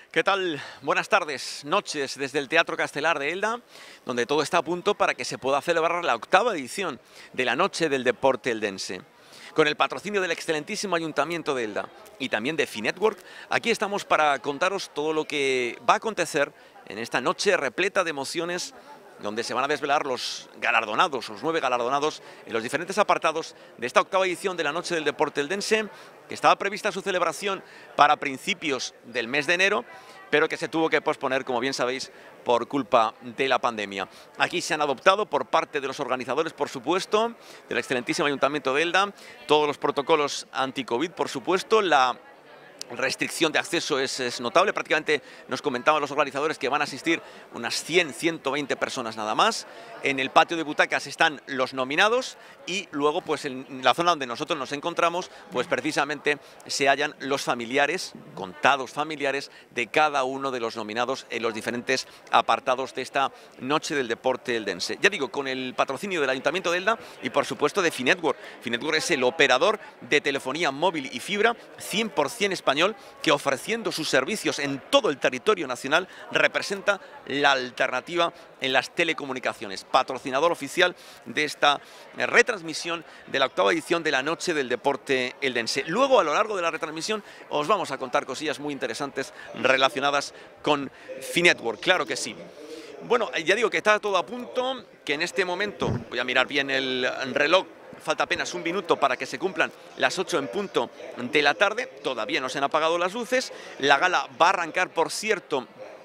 ¿Qué tal? Buenas tardes, noches desde el Teatro Castelar de Elda, donde todo está a punto para que se pueda celebrar la 8ª edición de la Noche del Deporte Eldense. Con el patrocinio del excelentísimo Ayuntamiento de Elda y también de Finetwork, aquí estamos para contaros todo lo que va a acontecer en esta noche repleta de emociones, donde se van a desvelar los galardonados, los 9 galardonados en los diferentes apartados de esta 8ª edición de la Noche del Deporte Eldense, que estaba prevista su celebración para principios del mes de enero, pero que se tuvo que posponer, como bien sabéis, por culpa de la pandemia. Aquí se han adoptado por parte de los organizadores, por supuesto, del excelentísimo Ayuntamiento de Elda, todos los protocolos anti-COVID, por supuesto. La restricción de acceso es notable, prácticamente nos comentaban los organizadores que van a asistir unas 100, 120 personas nada más. En el patio de butacas están los nominados y luego pues en la zona donde nosotros nos encontramos pues precisamente se hallan los familiares, contados familiares de cada uno de los nominados en los diferentes apartados de esta Noche del Deporte Eldense. Ya digo, con el patrocinio del Ayuntamiento de Elda y por supuesto de Finetwork. Finetwork es el operador de telefonía móvil y fibra 100% español, que ofreciendo sus servicios en todo el territorio nacional representa la alternativa en las telecomunicaciones, patrocinador oficial de esta retransmisión de la 8ª edición de la Noche del Deporte Eldense. Luego, a lo largo de la retransmisión, os vamos a contar cosillas muy interesantes relacionadas con Finetwork, claro que sí. Bueno, ya digo que está todo a punto, que en este momento, voy a mirar bien el reloj, falta apenas un minuto para que se cumplan las 8 en punto de la tarde, todavía no se han apagado las luces. La gala va a arrancar, por cierto,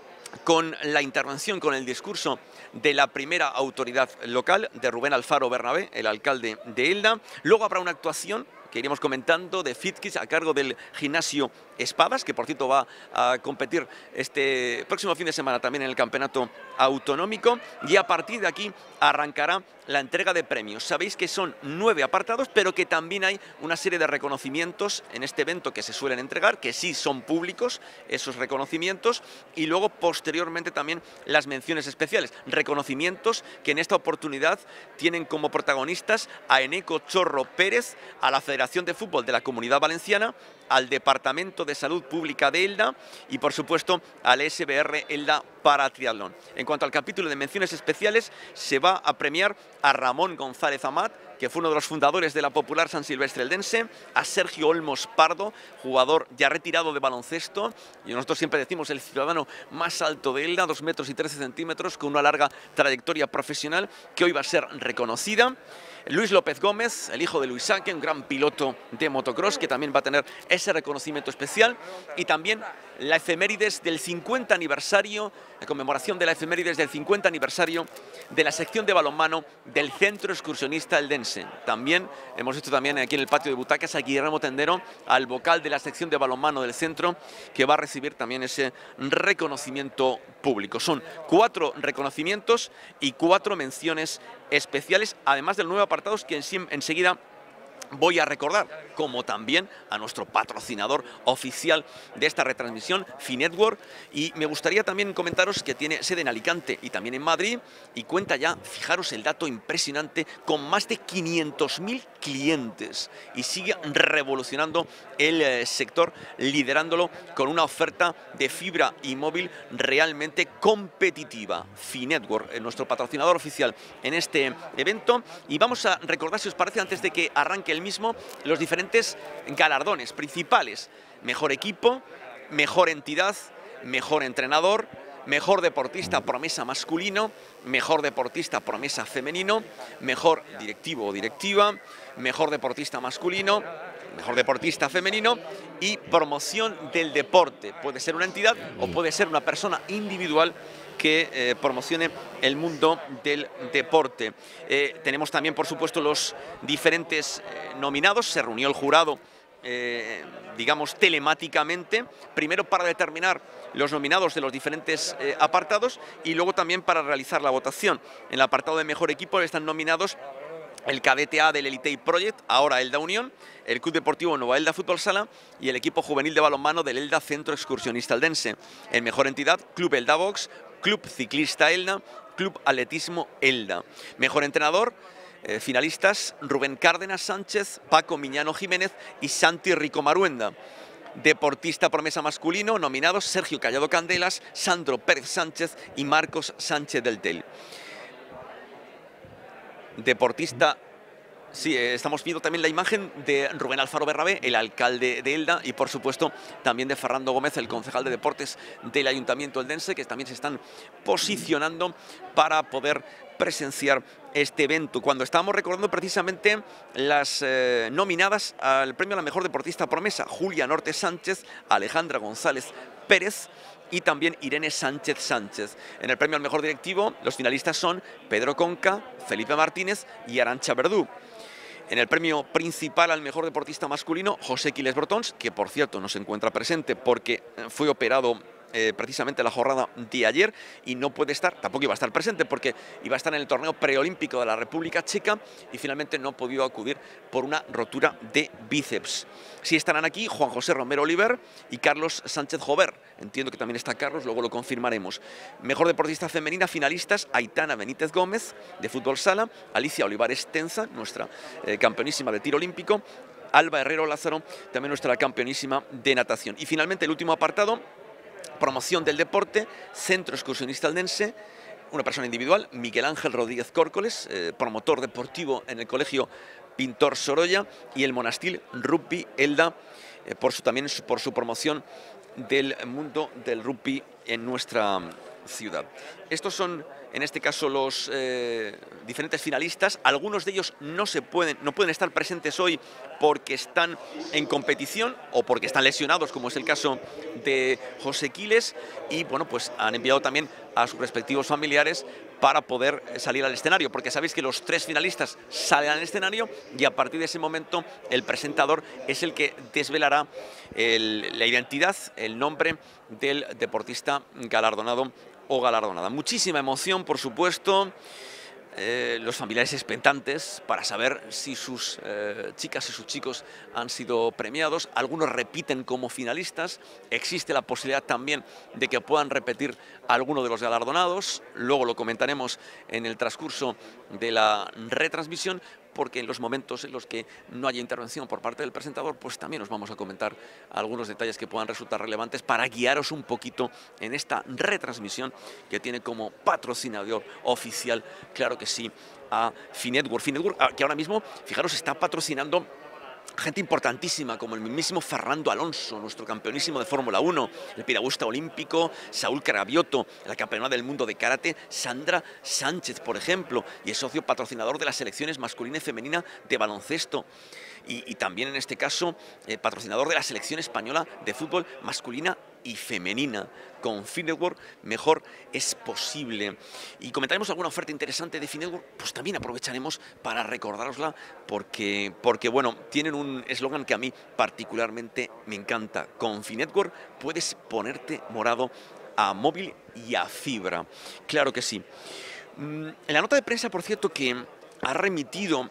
con la intervención, con el discurso de la primera autoridad local, de Rubén Alfaro Bernabé, el alcalde de Elda. Luego habrá una actuación que iremos comentando de FitKids a cargo del gimnasio Espadas, que por cierto va a competir este próximo fin de semana también en el campeonato autonómico, y a partir de aquí arrancará la entrega de premios. Sabéis que son 9 apartados, pero que también hay una serie de reconocimientos en este evento que se suelen entregar, que sí son públicos esos reconocimientos, y luego posteriormente también las menciones especiales, reconocimientos que en esta oportunidad tienen como protagonistas a Eneco Chorro Pérez, a la Federación de Fútbol de la Comunidad Valenciana, al Departamento de Salud Pública de Elda y por supuesto al SBR Elda para Triatlón. En cuanto al capítulo de menciones especiales, se va a premiar a Ramón González Amat, que fue uno de los fundadores de la popular San Silvestre Eldense, a Sergio Olmos Pardo, jugador ya retirado de baloncesto, y nosotros siempre decimos el ciudadano más alto de Elda, 2 metros y 13 centímetros, con una larga trayectoria profesional, que hoy va a ser reconocida. Luis López Gómez, el hijo de Luis Saque, un gran piloto de motocross, que también va a tener ese reconocimiento especial, y también la efemérides del 50 aniversario, la conmemoración de la efemérides del 50 aniversario de la sección de balonmano del Centro Excursionista Eldense. También hemos visto también aquí en el patio de butacas a Guillermo Tendero, al vocal de la sección de balonmano del centro, que va a recibir también ese reconocimiento público. Son 4 reconocimientos y 4 menciones especiales, además del 9 apartados que enseguida voy a recordar, como también a nuestro patrocinador oficial de esta retransmisión, Finetwork, y me gustaría también comentaros que tiene sede en Alicante y también en Madrid, y cuenta ya, fijaros el dato impresionante, con más de 500.000 clientes, y sigue revolucionando el sector, liderándolo con una oferta de fibra y móvil realmente competitiva. Finetwork, nuestro patrocinador oficial en este evento, y vamos a recordar, si os parece, antes de que arranque el mismo, los diferentes galardones principales: mejor equipo, mejor entidad, mejor entrenador, mejor deportista promesa masculino, mejor deportista promesa femenino, mejor directivo o directiva, mejor deportista masculino, mejor deportista femenino y promoción del deporte. Puede ser una entidad o puede ser una persona individual que promocione el mundo del deporte. Tenemos también, por supuesto, los diferentes nominados. Se reunió el jurado, digamos, telemáticamente, primero para determinar los nominados de los diferentes apartados y luego también para realizar la votación. En el apartado de mejor equipo están nominados el cadete A del Elite Project, ahora Elda Unión, el Club Deportivo Nova Elda Fútbol Sala y el equipo juvenil de balonmano del Elda Centro Excursionista Eldense. En mejor entidad, Club Elda Box, Club Ciclista Elda, Club Atletismo Elda. Mejor entrenador, finalistas Rubén Cárdenas Sánchez, Paco Miñano Jiménez y Santi Rico Maruenda. Deportista promesa masculino, nominados Sergio Callado Candelas, Sandro Pérez Sánchez y Marcos Sánchez del Tel. Deportista... Sí, estamos viendo también la imagen de Rubén Alfaro Berrabé, el alcalde de Elda, y por supuesto también de Fernando Gómez, el concejal de deportes del Ayuntamiento eldense, que también se están posicionando para poder presenciar este evento. Cuando estábamos recordando precisamente las nominadas al premio a la mejor deportista promesa, Julia Norte Sánchez, Alejandra González Pérez y también Irene Sánchez Sánchez. En el premio al mejor directivo, los finalistas son Pedro Conca, Felipe Martínez y Arantxa Verdú. En el premio principal al mejor deportista masculino, José Quiles Brotons, que por cierto no se encuentra presente porque fue operado precisamente la jornada de ayer y no puede estar, tampoco iba a estar presente porque iba a estar en el torneo preolímpico de la República Checa y finalmente no ha podido acudir por una rotura de bíceps. Sí estarán aquí Juan José Romero Oliver y Carlos Sánchez Jover. Entiendo que también está Carlos, luego lo confirmaremos. Mejor deportista femenina, finalistas, Aitana Benítez Gómez, de fútbol sala, Alicia Olivares Tenza, nuestra campeonísima de tiro olímpico, Alba Herrero Lázaro, también nuestra campeonísima de natación. Y finalmente el último apartado, promoción del deporte, Centro Excursionista Eldense, una persona individual, Miguel Ángel Rodríguez Córcoles, promotor deportivo en el Colegio Pintor Sorolla, y el Monastil Rugby Elda, también por su promoción del mundo del rugby en nuestra ciudad. Estos son, en este caso, los diferentes finalistas. Algunos de ellos no pueden estar presentes hoy porque están en competición o porque están lesionados, como es el caso de José Quiles, y bueno, pues han enviado también a sus respectivos familiares para poder salir al escenario, porque sabéis que los 3 finalistas salen al escenario y a partir de ese momento el presentador es el que desvelará la identidad, el nombre del deportista galardonado o galardonada. Muchísima emoción, por supuesto. Los familiares expectantes para saber si sus chicas y sus chicos han sido premiados. Algunos repiten como finalistas. Existe la posibilidad también de que puedan repetir alguno de los galardonados. Luego lo comentaremos en el transcurso de la retransmisión, porque en los momentos en los que no haya intervención por parte del presentador, pues también os vamos a comentar algunos detalles que puedan resultar relevantes para guiaros un poquito en esta retransmisión que tiene como patrocinador oficial, claro que sí, a Finetwork. Finetwork, que ahora mismo, fijaros, está patrocinando gente importantísima como el mismísimo Fernando Alonso, nuestro campeonísimo de Fórmula 1, el piragüista olímpico Saúl Carabioto, la campeona del mundo de karate Sandra Sánchez, por ejemplo, y es socio patrocinador de las selecciones masculina y femenina de baloncesto. Y también en este caso patrocinador de la selección española de fútbol masculina y femenina. Con Finetwork mejor es posible. Y comentaremos alguna oferta interesante de Finetwork, pues también aprovecharemos para recordárosla porque bueno, tienen un eslogan que a mí particularmente me encanta. Con Finetwork puedes ponerte morado a móvil y a fibra. Claro que sí. En la nota de prensa, por cierto, que ha remitido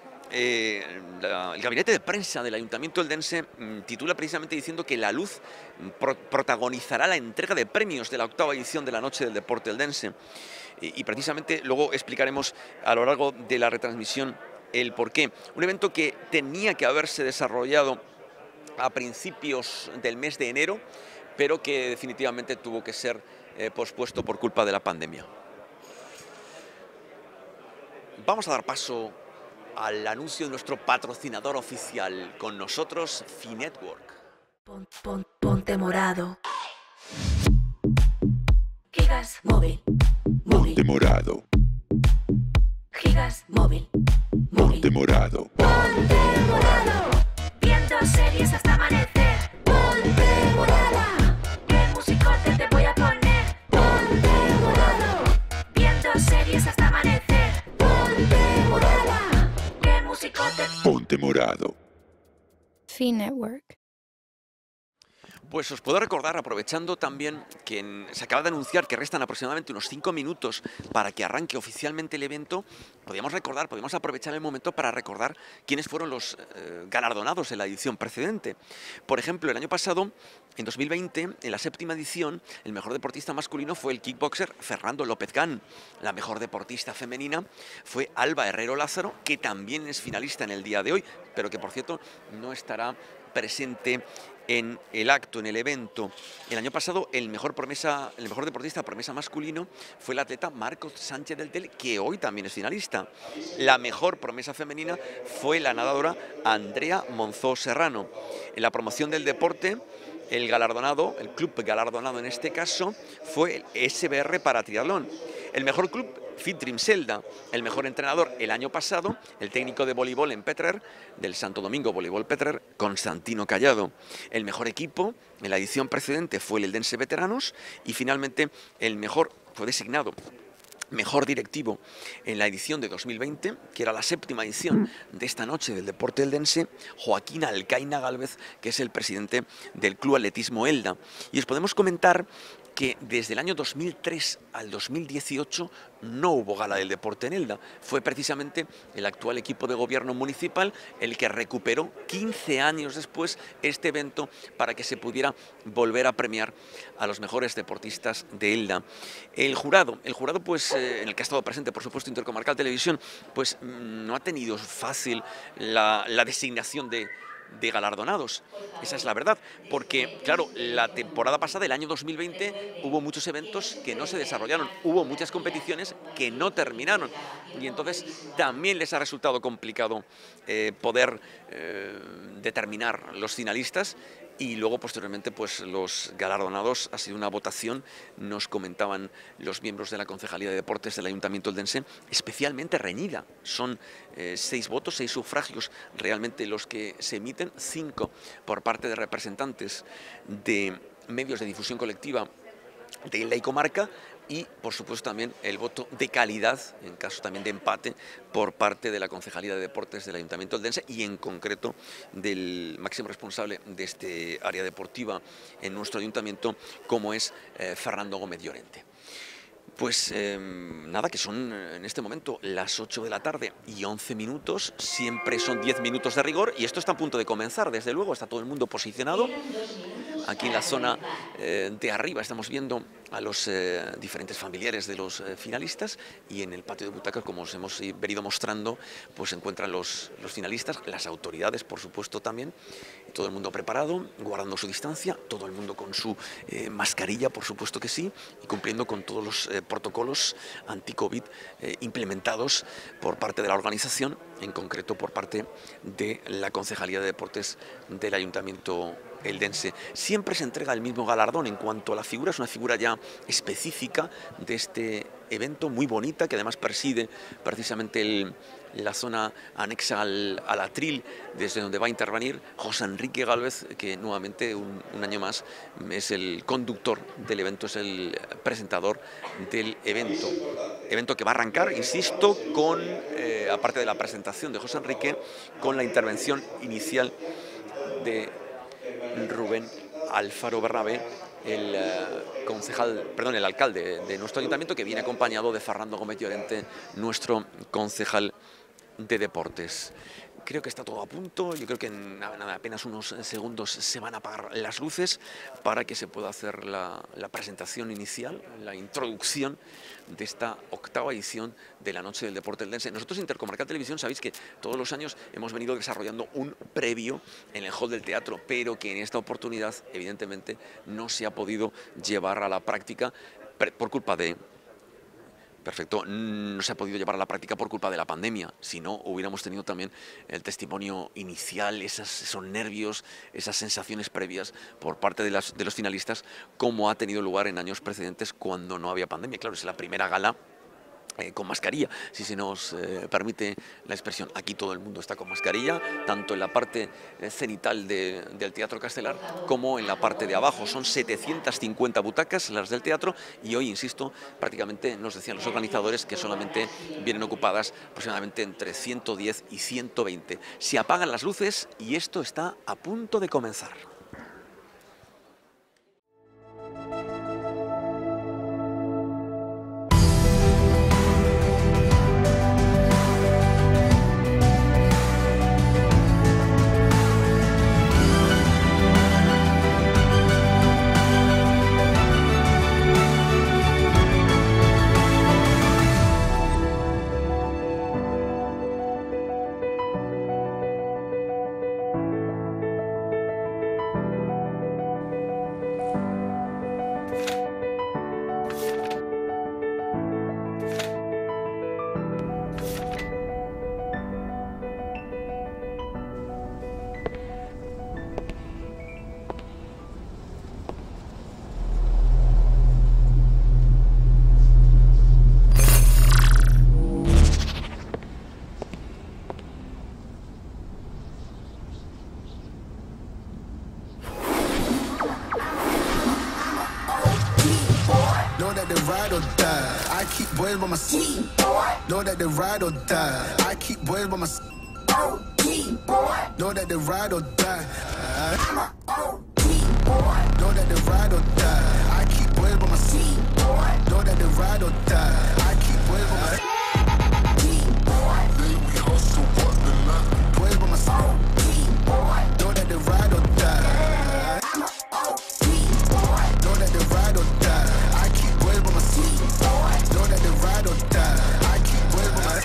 el gabinete de prensa del Ayuntamiento eldense, titula precisamente diciendo que La Luz protagonizará la entrega de premios de la 8ª edición de la Noche del Deporte Eldense. Y precisamente luego explicaremos a lo largo de la retransmisión el porqué. Un evento que tenía que haberse desarrollado a principios del mes de enero, pero que definitivamente tuvo que ser pospuesto por culpa de la pandemia. Vamos a dar paso al anuncio de nuestro patrocinador oficial. Con nosotros, Finetwork. Ponte morado. Gigas móvil. Ponte morado. Gigas móvil. Ponte morado. Ponte morado. Viendo series hasta amanecer. Ponte morada. ¿Qué musicote te voy a poner? Ponte morado. Viendo series hasta amanecer. Ponte morada. ¿Qué musicote? Ponte morado. Finetwork. Pues os puedo recordar, aprovechando también que se acaba de anunciar que restan aproximadamente unos 5 minutos para que arranque oficialmente el evento, podríamos aprovechar el momento para recordar quiénes fueron los galardonados en la edición precedente. Por ejemplo, el año pasado, en 2020, en la 7ª edición, el mejor deportista masculino fue el kickboxer Fernando López Gan. La mejor deportista femenina fue Alba Herrero Lázaro, que también es finalista en el día de hoy, pero que por cierto no estará presente en el acto, en el evento. El año pasado el mejor deportista promesa masculino fue el atleta Marcos Sánchez del Tel, que hoy también es finalista. La mejor promesa femenina fue la nadadora Andrea Monzó Serrano. En la promoción del deporte, el club galardonado en este caso, fue el SBR para triatlón. El mejor club, Fit Dream Selda. El mejor entrenador el año pasado, el técnico de voleibol en Petrer, del Santo Domingo Voleibol Petrer, Constantino Callado. El mejor equipo en la edición precedente fue el Eldense Veteranos y finalmente fue designado mejor directivo en la edición de 2020, que era la 7ª edición de esta noche del deporte eldense, Joaquín Alcaina Gálvez, que es el presidente del Club Atletismo Elda. Y os podemos comentar que desde el año 2003 al 2018 no hubo gala del deporte en Elda. Fue precisamente el actual equipo de gobierno municipal el que recuperó 15 años después este evento para que se pudiera volver a premiar a los mejores deportistas de Elda. El jurado pues, en el que ha estado presente, por supuesto, Intercomarcal Televisión, pues no ha tenido fácil la designación de galardonados. Esa es la verdad, porque claro, la temporada pasada, el año 2020, hubo muchos eventos que no se desarrollaron, hubo muchas competiciones que no terminaron y entonces también les ha resultado complicado poder determinar los finalistas. Y luego, posteriormente, pues los galardonados ha sido una votación, nos comentaban los miembros de la Concejalía de Deportes del Ayuntamiento eldense, especialmente reñida. Son 6 votos, 6 sufragios realmente los que se emiten, 5 por parte de representantes de medios de difusión colectiva de la comarca y, por supuesto, también el voto de calidad, en caso también de empate, por parte de la Concejalía de Deportes del Ayuntamiento eldense y, en concreto, del máximo responsable de este área deportiva en nuestro ayuntamiento, como es Fernando Gómez Llorente. Pues nada, que son en este momento las 8 de la tarde y 11 minutos, siempre son 10 minutos de rigor y esto está a punto de comenzar, desde luego, está todo el mundo posicionado. Aquí en la zona de arriba estamos viendo a los diferentes familiares de los finalistas y en el patio de butacas, como os hemos venido mostrando, pues se encuentran los finalistas, las autoridades, por supuesto, también, todo el mundo preparado, guardando su distancia, todo el mundo con su mascarilla, por supuesto que sí, y cumpliendo con todos los protocolos anti-COVID implementados por parte de la organización, en concreto por parte de la Concejalía de Deportes del Ayuntamiento eldense. Siempre se entrega el mismo galardón en cuanto a la figura, es una figura ya específica de este evento, muy bonita, que además preside precisamente la zona anexa al atril, desde donde va a intervenir José Enrique Gálvez, que nuevamente un año más es el conductor del evento, es el presentador del evento que va a arrancar, insisto, con, aparte de la presentación de José Enrique, con la intervención inicial de Rubén Alfaro Bernabé, el alcalde de nuestro ayuntamiento, que viene acompañado de Fernando Gómez Llorente, nuestro concejal de deportes. Creo que está todo a punto, yo creo que en apenas unos segundos se van a apagar las luces para que se pueda hacer la presentación inicial, la introducción de esta 8ª edición de la Noche del Deporte eldense. Nosotros, Intercomarcal Televisión, sabéis que todos los años hemos venido desarrollando un previo en el hall del teatro, pero que en esta oportunidad, evidentemente, no se ha podido llevar a la práctica por culpa de... no se ha podido llevar a la práctica por culpa de la pandemia, si no hubiéramos tenido también el testimonio inicial, esos nervios, esas sensaciones previas por parte de los finalistas, como ha tenido lugar en años precedentes cuando no había pandemia. Claro, es la primera gala con mascarilla, si se nos permite la expresión. Aquí todo el mundo está con mascarilla, tanto en la parte cenital del Teatro Castelar como en la parte de abajo. Son 750 butacas las del teatro y hoy, insisto, prácticamente nos decían los organizadores que solamente vienen ocupadas aproximadamente entre 110 y 120. Se apagan las luces y esto está a punto de comenzar. Know that they ride or die. I keep boys by my side. Know that they ride or die. I keep boys by my side. Know that they ride or die. I'm a OG boy. Know that they ride or die. I keep boys by my side. Know that they ride or die. I keep boys by my side. We hustle, but the night. Boys by my side. Know that they ride or die. I'm a OG boy. Know that they ride or die. I keep boys by my side. Know that they ride or die. I keep boys by my side.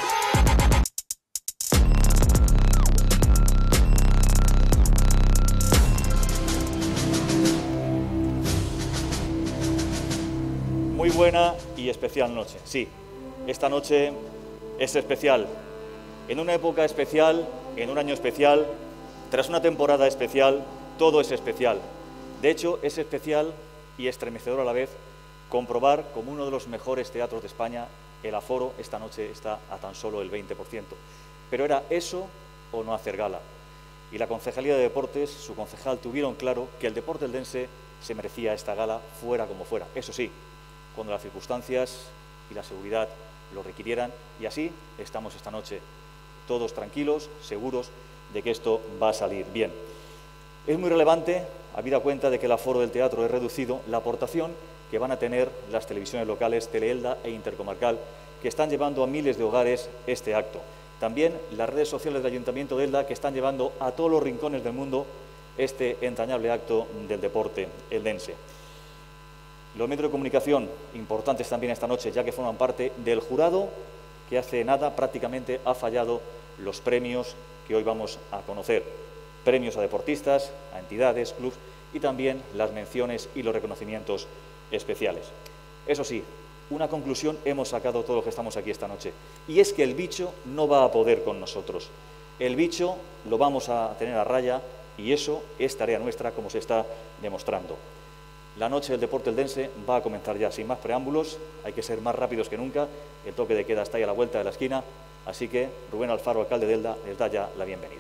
Muy buena y especial noche. Sí, esta noche es especial. En una época especial, en un año especial, tras una temporada especial, todo es especial. De hecho, es especial y estremecedor a la vez comprobar como uno de los mejores teatros de España, el aforo esta noche está a tan solo el 20%. Pero era eso o no hacer gala. Y la Concejalía de Deportes, su concejal, tuvieron claro que el deporte eldense se merecía esta gala fuera como fuera. Eso sí, cuando las circunstancias y la seguridad lo requirieran, y así estamos esta noche, todos tranquilos, seguros de que esto va a salir bien. Es muy relevante, habida cuenta de que el aforo del teatro es reducido, la aportación que van a tener las televisiones locales Teleelda e Intercomarcal, que están llevando a miles de hogares este acto. También las redes sociales del Ayuntamiento de Elda, que están llevando a todos los rincones del mundo este entrañable acto del deporte eldense. Los medios de comunicación, importantes también esta noche, ya que forman parte del jurado que hace nada prácticamente ha fallado los premios que hoy vamos a conocer. Premios a deportistas, a entidades, clubes y también las menciones y los reconocimientos especiales. Eso sí, una conclusión hemos sacado todos los que estamos aquí esta noche, y es que el bicho no va a poder con nosotros. El bicho lo vamos a tener a raya y eso es tarea nuestra, como se está demostrando. La noche del deporte eldense va a comenzar ya, sin más preámbulos, hay que ser más rápidos que nunca, el toque de queda está ahí a la vuelta de la esquina, así que Rubén Alfaro, alcalde de Elda, les da ya la bienvenida.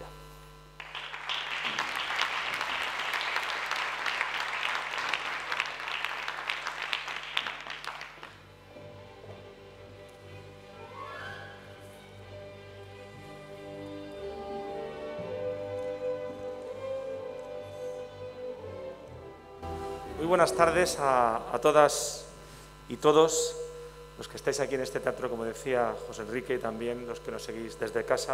Muy buenas tardes a todas y todos los que estáis aquí en este teatro, como decía José Enrique, y también los que nos seguís desde casa.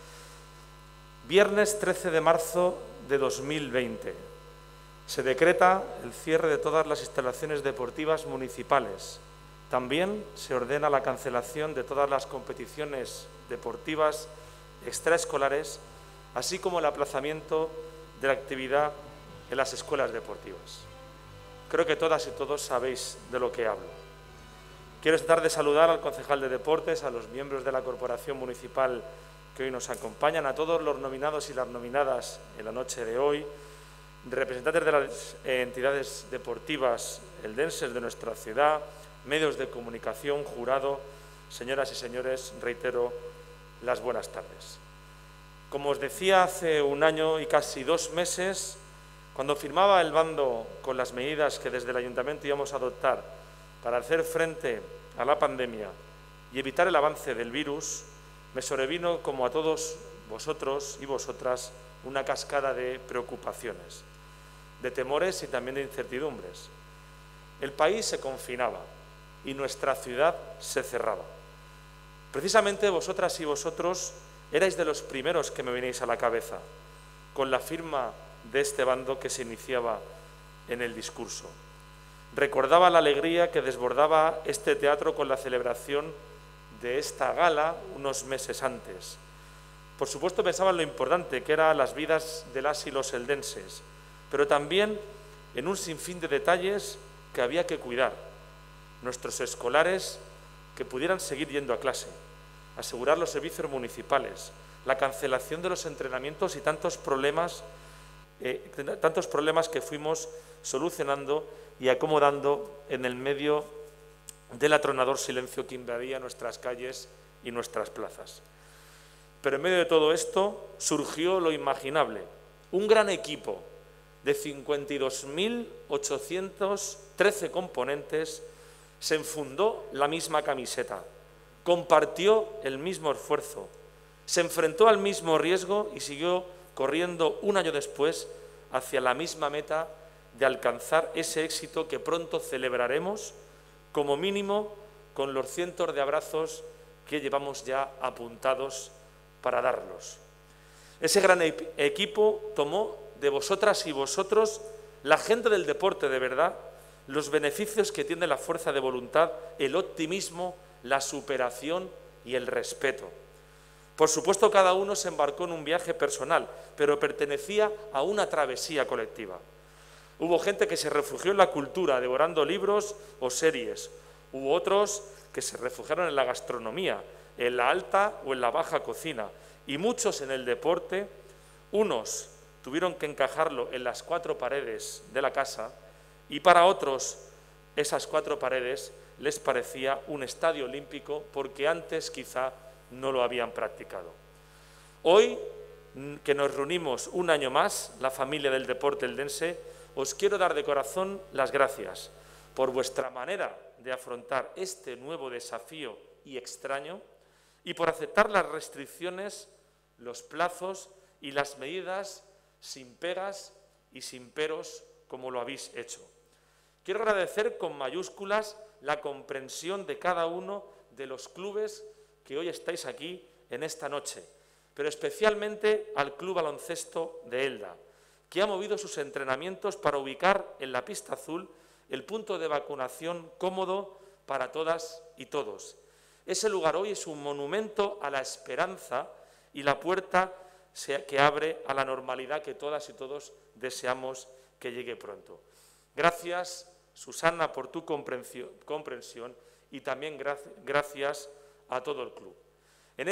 Viernes 13 de marzo de 2020. Se decreta el cierre de todas las instalaciones deportivas municipales. También se ordena la cancelación de todas las competiciones deportivas extraescolares, así como el aplazamiento de la actividad en las escuelas deportivas. Creo que todas y todos sabéis de lo que hablo. Quiero tratar de saludar al concejal de Deportes, a los miembros de la Corporación Municipal que hoy nos acompañan, a todos los nominados y las nominadas en la noche de hoy, representantes de las entidades deportivas eldenses de nuestra ciudad, medios de comunicación, jurado, señoras y señores, reitero las buenas tardes. Como os decía, hace un año y casi 2 meses, cuando firmaba el bando con las medidas que desde el Ayuntamiento íbamos a adoptar para hacer frente a la pandemia y evitar el avance del virus, me sobrevino, como a todos vosotros y vosotras, una cascada de preocupaciones, de temores y también de incertidumbres. El país se confinaba y nuestra ciudad se cerraba. Precisamente vosotras y vosotros erais de los primeros que me veníais a la cabeza, con la firma de este bando que se iniciaba en el discurso. Recordaba la alegría que desbordaba este teatro con la celebración de esta gala unos meses antes. Por supuesto pensaba en lo importante que eran las vidas de las y los eldenses, pero también en un sinfín de detalles que había que cuidar. Nuestros escolares que pudieran seguir yendo a clase, asegurar los servicios municipales, la cancelación de los entrenamientos y tantos problemas que fuimos solucionando y acomodando en el medio del atronador silencio que invadía nuestras calles y nuestras plazas. Pero en medio de todo esto surgió lo imaginable, un gran equipo de 52.813 componentes se enfundó la misma camiseta, compartió el mismo esfuerzo, se enfrentó al mismo riesgo y siguió corriendo un año después hacia la misma meta de alcanzar ese éxito que pronto celebraremos, como mínimo con los cientos de abrazos que llevamos ya apuntados para darlos. Ese gran equipo tomó de vosotras y vosotros, la gente del deporte de verdad, los beneficios que tiene la fuerza de voluntad, el optimismo, la superación y el respeto. Por supuesto, cada uno se embarcó en un viaje personal, pero pertenecía a una travesía colectiva. Hubo gente que se refugió en la cultura, devorando libros o series. Hubo otros que se refugiaron en la gastronomía, en la alta o en la baja cocina. Y muchos en el deporte, unos tuvieron que encajarlo en las 4 paredes de la casa y para otros esas 4 paredes les parecía un estadio olímpico porque antes quizá no lo habían practicado. Hoy, que nos reunimos un año más, la familia del deporte eldense, os quiero dar de corazón las gracias por vuestra manera de afrontar este nuevo desafío y extraño y por aceptar las restricciones, los plazos y las medidas sin pegas y sin peros como lo habéis hecho. Quiero agradecer con mayúsculas la comprensión de cada uno de los clubes que hoy estáis aquí en esta noche, pero especialmente al Club Baloncesto de Elda, que ha movido sus entrenamientos para ubicar en la pista azul el punto de vacunación cómodo para todas y todos. Ese lugar hoy es un monumento a la esperanza y la puerta que abre a la normalidad que todas y todos deseamos que llegue pronto. Gracias, Susana, por tu comprensión y también gracias a todo el club. En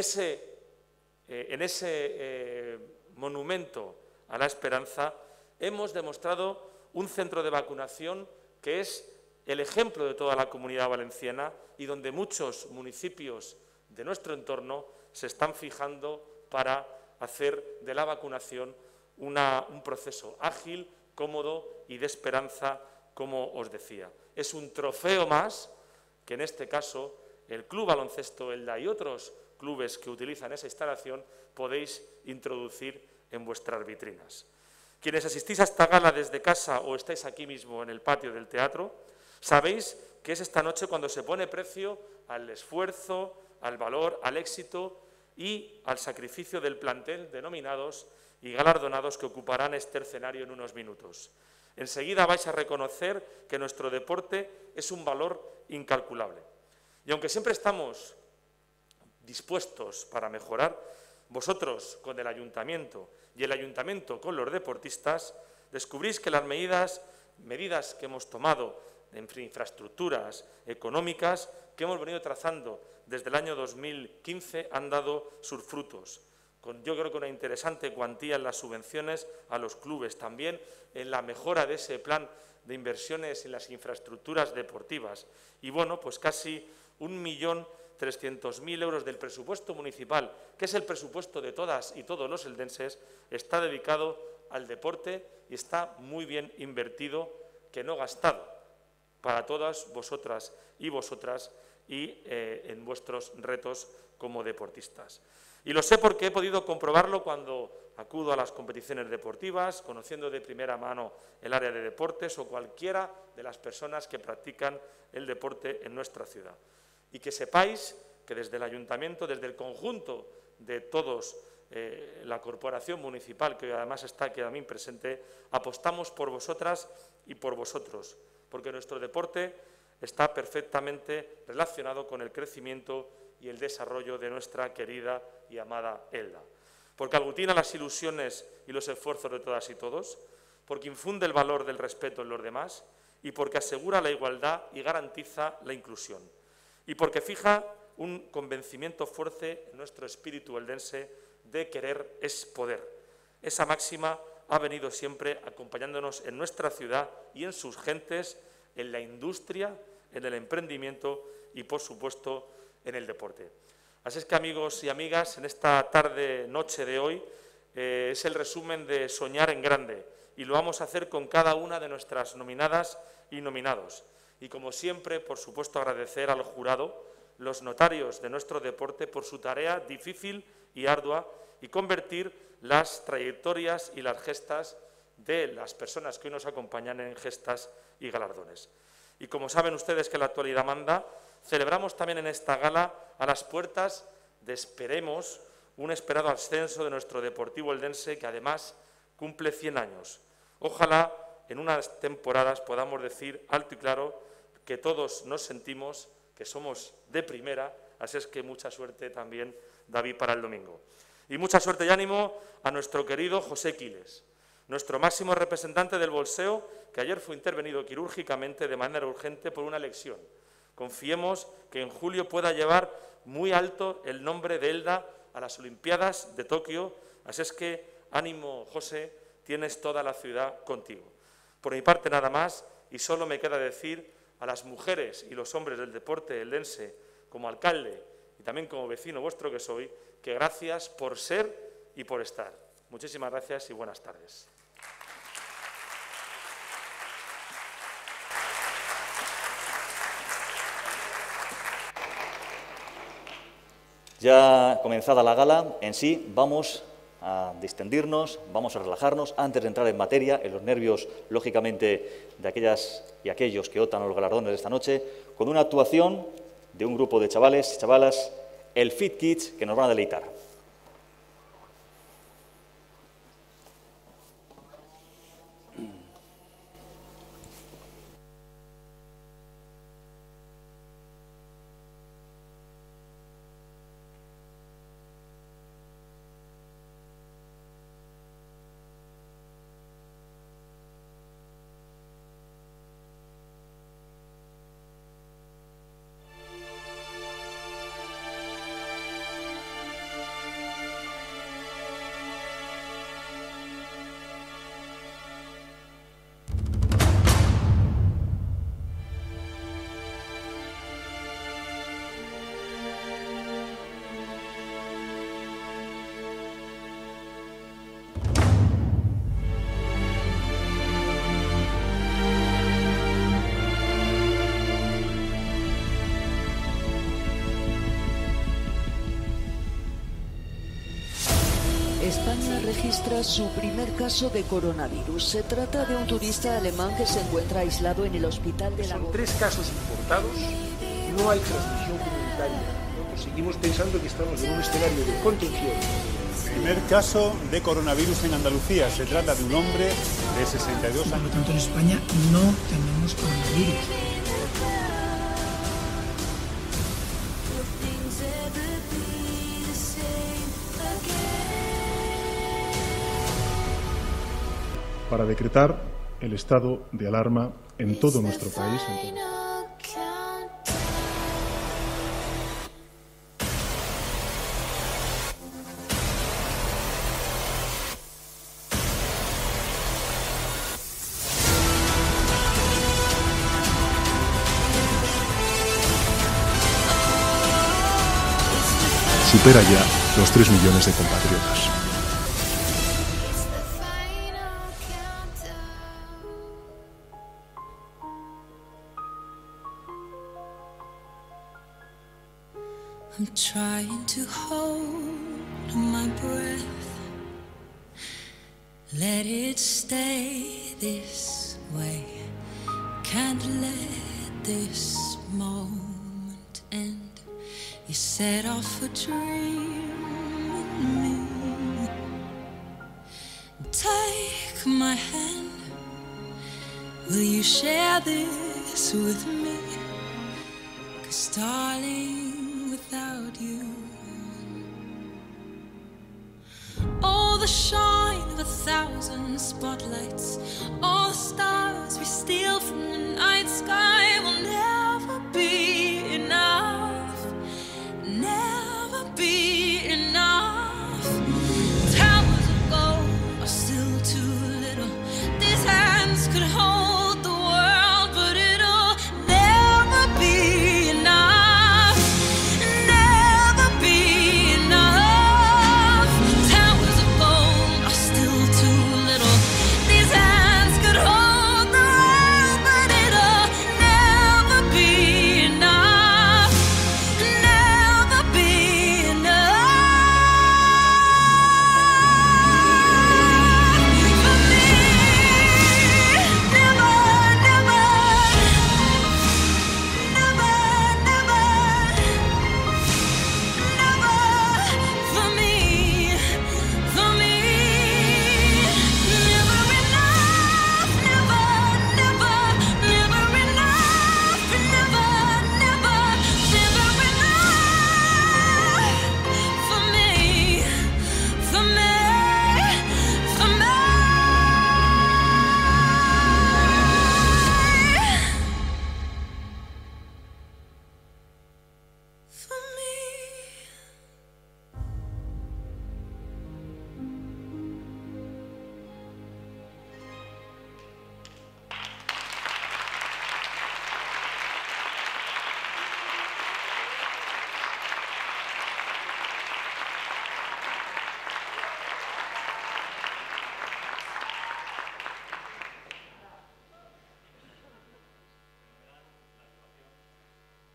ese monumento a la esperanza hemos demostrado un centro de vacunación que es el ejemplo de toda la Comunidad Valenciana y donde muchos municipios de nuestro entorno se están fijando para hacer de la vacunación un proceso ágil, cómodo y de esperanza, como os decía. Es un trofeo más que en este caso el Club Baloncesto Elda y otros clubes que utilizan esa instalación podéis introducir en vuestras vitrinas. Quienes asistís a esta gala desde casa o estáis aquí mismo en el patio del teatro, sabéis que es esta noche cuando se pone precio al esfuerzo, al valor, al éxito y al sacrificio del plantel de nominados y galardonados que ocuparán este escenario en unos minutos. Enseguida vais a reconocer que nuestro deporte es un valor incalculable. Y aunque siempre estamos dispuestos para mejorar, vosotros con el ayuntamiento y el ayuntamiento con los deportistas, descubrís que las medidas que hemos tomado en infraestructuras económicas que hemos venido trazando desde el año 2015 han dado sus frutos. Yo creo que una interesante cuantía en las subvenciones a los clubes, también en la mejora de ese plan de inversiones en las infraestructuras deportivas. Y bueno, pues casi 1.300.000 euros del presupuesto municipal, que es el presupuesto de todas y todos los eldenses, está dedicado al deporte y está muy bien invertido, que no gastado, para todas vosotras y vosotras y en vuestros retos como deportistas. Y lo sé porque he podido comprobarlo cuando acudo a las competiciones deportivas, conociendo de primera mano el área de deportes o cualquiera de las personas que practican el deporte en nuestra ciudad. Y que sepáis que desde el ayuntamiento, desde el conjunto de todos, la corporación municipal, que hoy además está aquí también presente, apostamos por vosotras y por vosotros, porque nuestro deporte está perfectamente relacionado con el crecimiento y el desarrollo de nuestra querida y amada Elda. Porque aglutina las ilusiones y los esfuerzos de todas y todos, porque infunde el valor del respeto en los demás y porque asegura la igualdad y garantiza la inclusión. Y porque fija un convencimiento fuerte en nuestro espíritu eldense de querer es poder. Esa máxima ha venido siempre acompañándonos en nuestra ciudad y en sus gentes, en la industria, en el emprendimiento y, por supuesto, en el deporte. Así es que, amigos y amigas, en esta tarde-noche de hoy es el resumen de soñar en grande y lo vamos a hacer con cada una de nuestras nominadas y nominados. Y como siempre, por supuesto, agradecer al jurado, los notarios de nuestro deporte, por su tarea difícil y ardua y convertir las trayectorias y las gestas de las personas que hoy nos acompañan en gestas y galardones. Y como saben ustedes que la actualidad manda, celebramos también en esta gala a las puertas de, esperemos, un esperado ascenso de nuestro Deportivo Eldense, que además cumple 100 años. Ojalá en unas temporadas podamos decir alto y claro que todos nos sentimos que somos de primera, así es que mucha suerte también, David, para el domingo. Y mucha suerte y ánimo a nuestro querido José Quiles, nuestro máximo representante del boxeo, que ayer fue intervenido quirúrgicamente de manera urgente por una lesión. Confiemos que en julio pueda llevar muy alto el nombre de Elda a las Olimpiadas de Tokio, así es que ánimo, José, tienes toda la ciudad contigo. Por mi parte nada más, y solo me queda decir a las mujeres y los hombres del deporte eldense, como alcalde y también como vecino vuestro que soy, que gracias por ser y por estar. Muchísimas gracias y buenas tardes. Ya comenzada la gala, en sí vamos a distendirnos, vamos a relajarnos antes de entrar en materia, en los nervios, lógicamente, de aquellas y aquellos que optan a los galardones de esta noche, con una actuación de un grupo de chavales y chavalas, el Fit Kids, que nos van a deleitar. España registra su primer caso de coronavirus. Se trata de un turista alemán que se encuentra aislado en el hospital de la... Son 3 casos importados, no hay transmisión comunitaria. Nosotros seguimos pensando que estamos en un escenario de contención. Primer caso de coronavirus en Andalucía. Se trata de un hombre de 62 años. Por lo tanto, en España no tenemos coronavirus. Para decretar el estado de alarma en todo nuestro país. Supera ya los 3 millones de compatriotas. I'm trying to hold my breath. Let it stay this way. Can't let this moment end. You set off a dream in me. Take my hand. Will you share this with me? 'Cause darling, without you, all the shine of 1,000 spotlights, all the stars we steal from the night sky will never be enough, never be enough. Towers of gold are still too little. These hands could hold the world, but it'll never be enough, never be enough. Towers of gold are still too little. These hands could hold the world, but it'll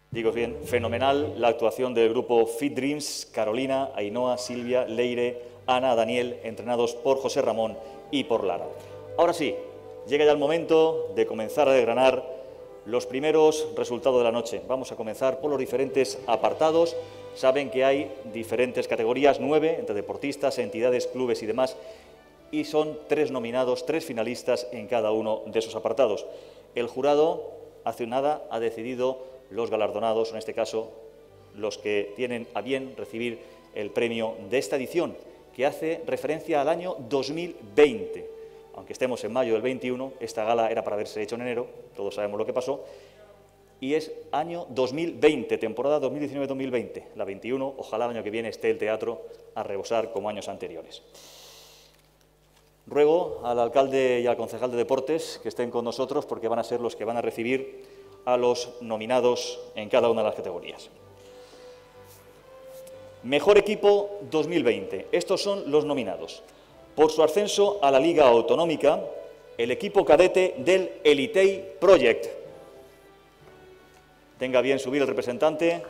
Digo bien, fenomenal la actuación del grupo Fit Dreams, Carolina, Ainhoa, Silvia, Leire, Ana, Daniel, entrenados por José Ramón y por Lara. Ahora sí, llega ya el momento de comenzar a desgranar los primeros resultados de la noche. Vamos a comenzar por los diferentes apartados. Saben que hay diferentes categorías, 9, entre deportistas, entidades, clubes y demás, y son 3 nominados, 3 finalistas en cada uno de esos apartados. El jurado, hace nada, ha decidido los galardonados, en este caso, los que tienen a bien recibir el premio de esta edición, que hace referencia al año 2020. Aunque estemos en mayo del 21, esta gala era para haberse hecho en enero, todos sabemos lo que pasó, y es año 2020, temporada 2019-2020, la 21, ojalá el año que viene esté el teatro a rebosar como años anteriores. Ruego al alcalde y al concejal de deportes que estén con nosotros porque van a ser los que van a recibir a los nominados en cada una de las categorías. Mejor equipo 2020. Estos son los nominados. Por su ascenso a la Liga Autonómica, el equipo cadete del Elitei Project. Tenga bien subir el representante.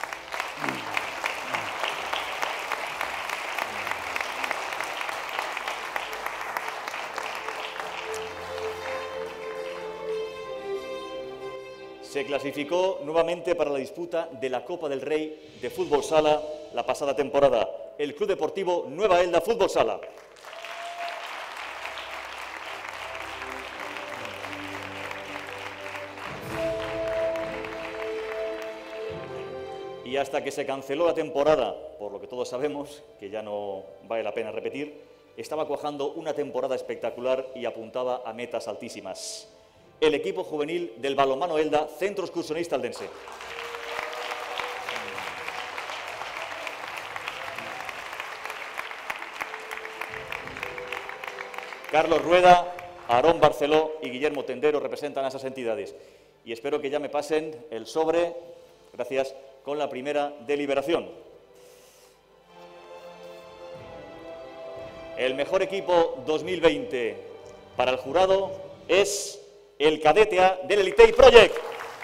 Se clasificó nuevamente para la disputa de la Copa del Rey de Fútbol Sala la pasada temporada, el Club Deportivo Nueva Elda Fútbol Sala. Y hasta que se canceló la temporada, por lo que todos sabemos, que ya no vale la pena repetir, estaba cuajando una temporada espectacular y apuntaba a metas altísimas. El equipo juvenil del balonmano Elda, Centro Excursionista Eldense. Carlos Rueda, Aarón Barceló y Guillermo Tendero representan a esas entidades. Y espero que ya me pasen el sobre, gracias, con la primera deliberación. El mejor equipo 2020 para el jurado es el cadete A del Elitei Project.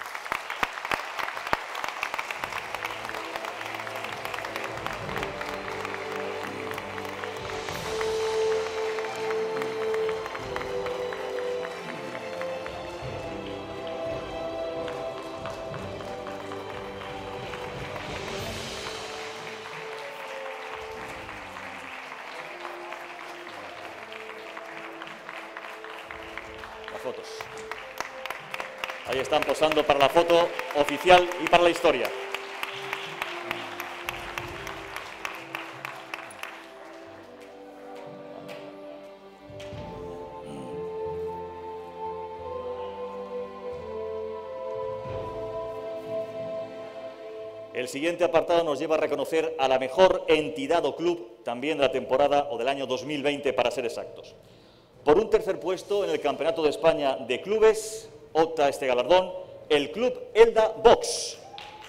Las fotos. Ahí están posando para la foto oficial y para la historia. El siguiente apartado nos lleva a reconocer a la mejor entidad o club también de la temporada o del año 2020 para ser exactos. Por un tercer puesto en el Campeonato de España de Clubes opta a este galardón el Club Elda Box.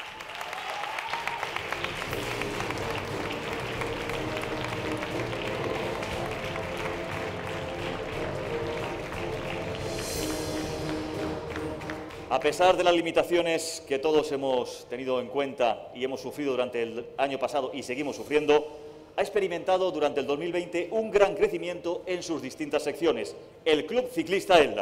A pesar de las limitaciones que todos hemos tenido en cuenta y hemos sufrido durante el año pasado y seguimos sufriendo, ha experimentado durante el 2020 un gran crecimiento en sus distintas secciones, el Club Ciclista Elda.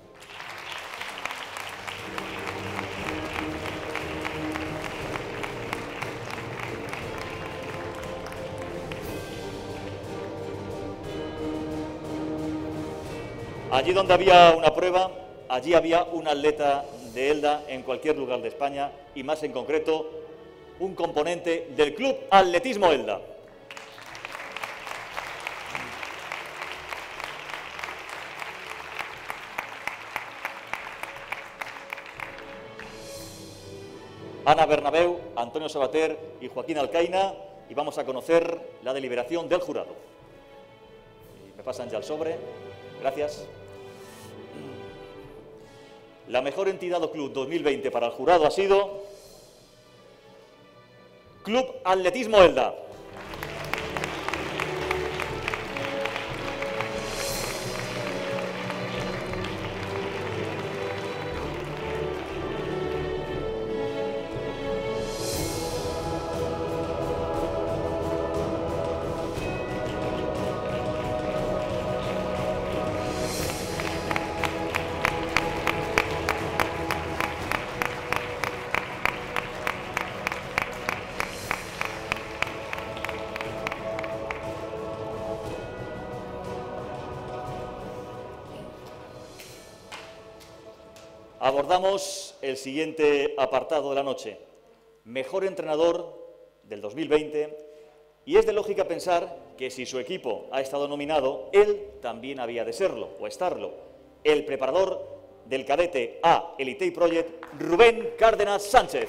Allí donde había una prueba, allí había un atleta de Elda en cualquier lugar de España y más en concreto un componente del Club Atletismo Elda. Ana Bernabeu, Antonio Sabater y Joaquín Alcaina, y vamos a conocer la deliberación del jurado. Me pasan ya el sobre, gracias. La mejor entidad o club 2020 para el jurado ha sido Club Atletismo Elda. abordamos el siguiente apartado de la noche. Mejor entrenador del 2020, y es de lógica pensar que si su equipo ha estado nominado, él también había de serlo o estarlo. El preparador del cadete A Elite Project, Rubén Cárdenas Sánchez.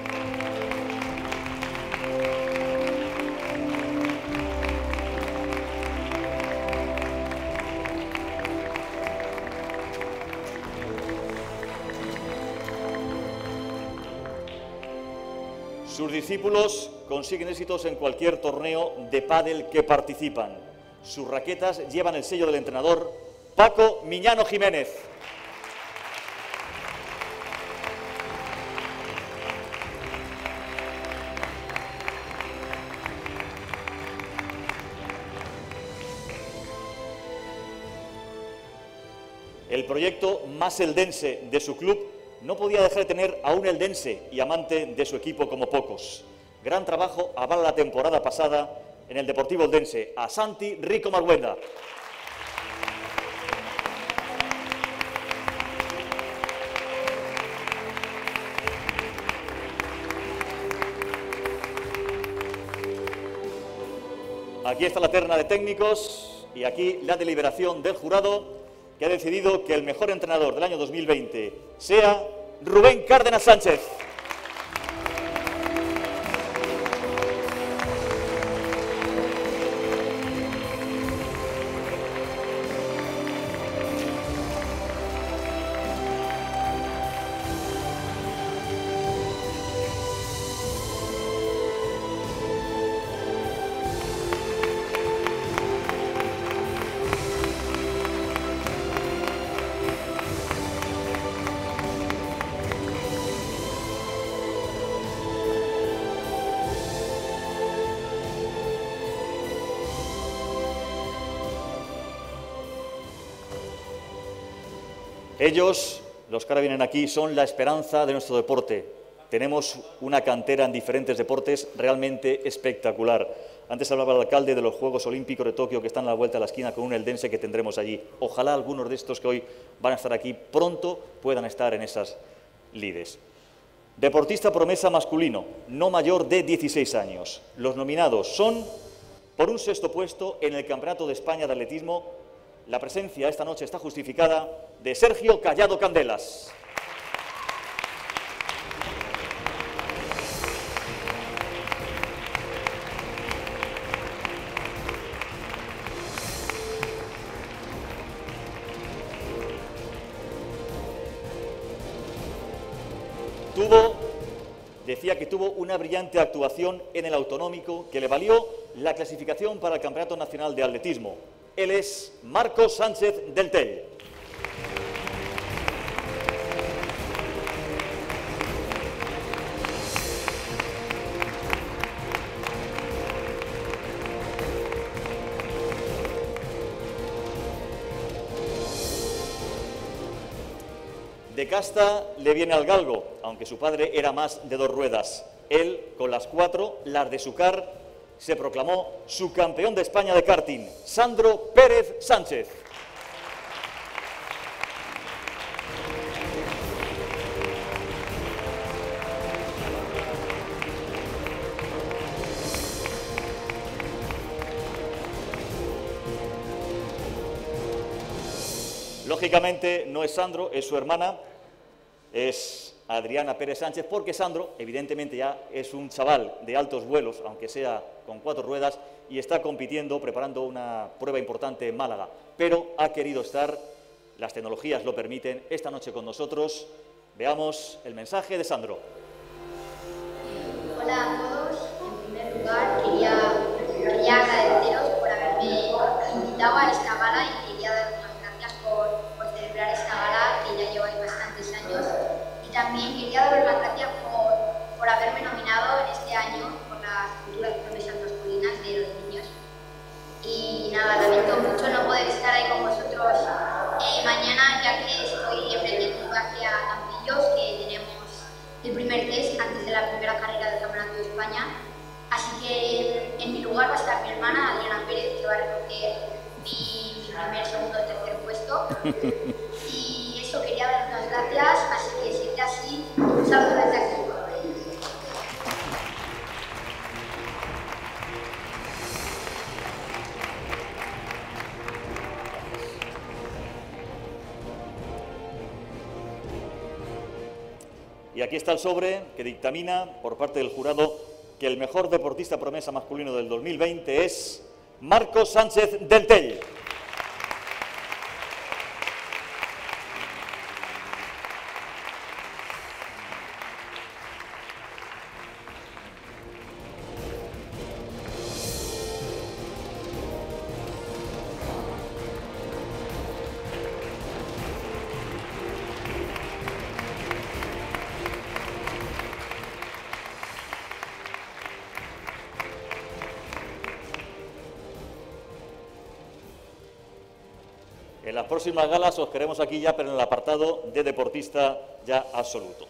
Sus discípulos consiguen éxitos en cualquier torneo de pádel que participan. Sus raquetas llevan el sello del entrenador Paco Miñano Jiménez. El proyecto Más Eldense de su club no podía dejar de tener a un eldense y amante de su equipo como pocos. Gran trabajo avala la temporada pasada en el Deportivo Eldense, a Santi Rico Marguenda. Aquí está la terna de técnicos y aquí la deliberación del jurado, que ha decidido que el mejor entrenador del año 2020 sea Rubén Cárdenas Sánchez. Ellos, los que ahora vienen aquí, son la esperanza de nuestro deporte. Tenemos una cantera en diferentes deportes realmente espectacular. Antes hablaba el alcalde de los Juegos Olímpicos de Tokio, que están a la vuelta de la esquina, con un eldense que tendremos allí. Ojalá algunos de estos que hoy van a estar aquí pronto puedan estar en esas lides. Deportista promesa masculino, no mayor de 16 años. Los nominados son, por un 6º puesto en el Campeonato de España de Atletismo. La presencia esta noche está justificada de Sergio Callado Candelas. Decía que tuvo una brillante actuación en el autonómico que le valió la clasificación para el Campeonato Nacional de Atletismo. Él es Marcos Sánchez del Tell. De casta le viene al galgo, aunque su padre era más de 2 ruedas. Él, con las 4, las de su car, se proclamó subcampeón de España de karting, Sandro Pérez Sánchez. Lógicamente no es Sandro, es su hermana, es Adriana Pérez Sánchez, porque Sandro evidentemente ya es un chaval de altos vuelos, aunque sea con 4 ruedas, y está compitiendo, preparando una prueba importante en Málaga, pero ha querido estar, las tecnologías lo permiten, esta noche con nosotros. Veamos el mensaje de Sandro. Hola a todos, en primer lugar quería agradeceros por haberme invitado a esta gala y quería daros las gracias por celebrar esta gala que ya lleváis bastantes años. Y también quería daros las gracias por haberme nominado en este año por las futuras promesas masculinas de los niños. Y nada, lamento mucho no poder estar ahí con vosotros mañana, ya que estoy emprendiendo un viaje a Campillos, que tenemos el primer test antes de la primera carrera del Campeonato de España. Así que en mi lugar va a estar mi hermana, Adriana Pérez, que va a recoger mi primer, segundo y tercer puesto. Y eso, quería daros las gracias. aquí está el sobre que dictamina por parte del jurado que el mejor deportista promesa masculino del 2020 es Marcos Sánchez del Tell. En las próximas galas os queremos aquí ya, pero en el apartado de deportista ya absoluto.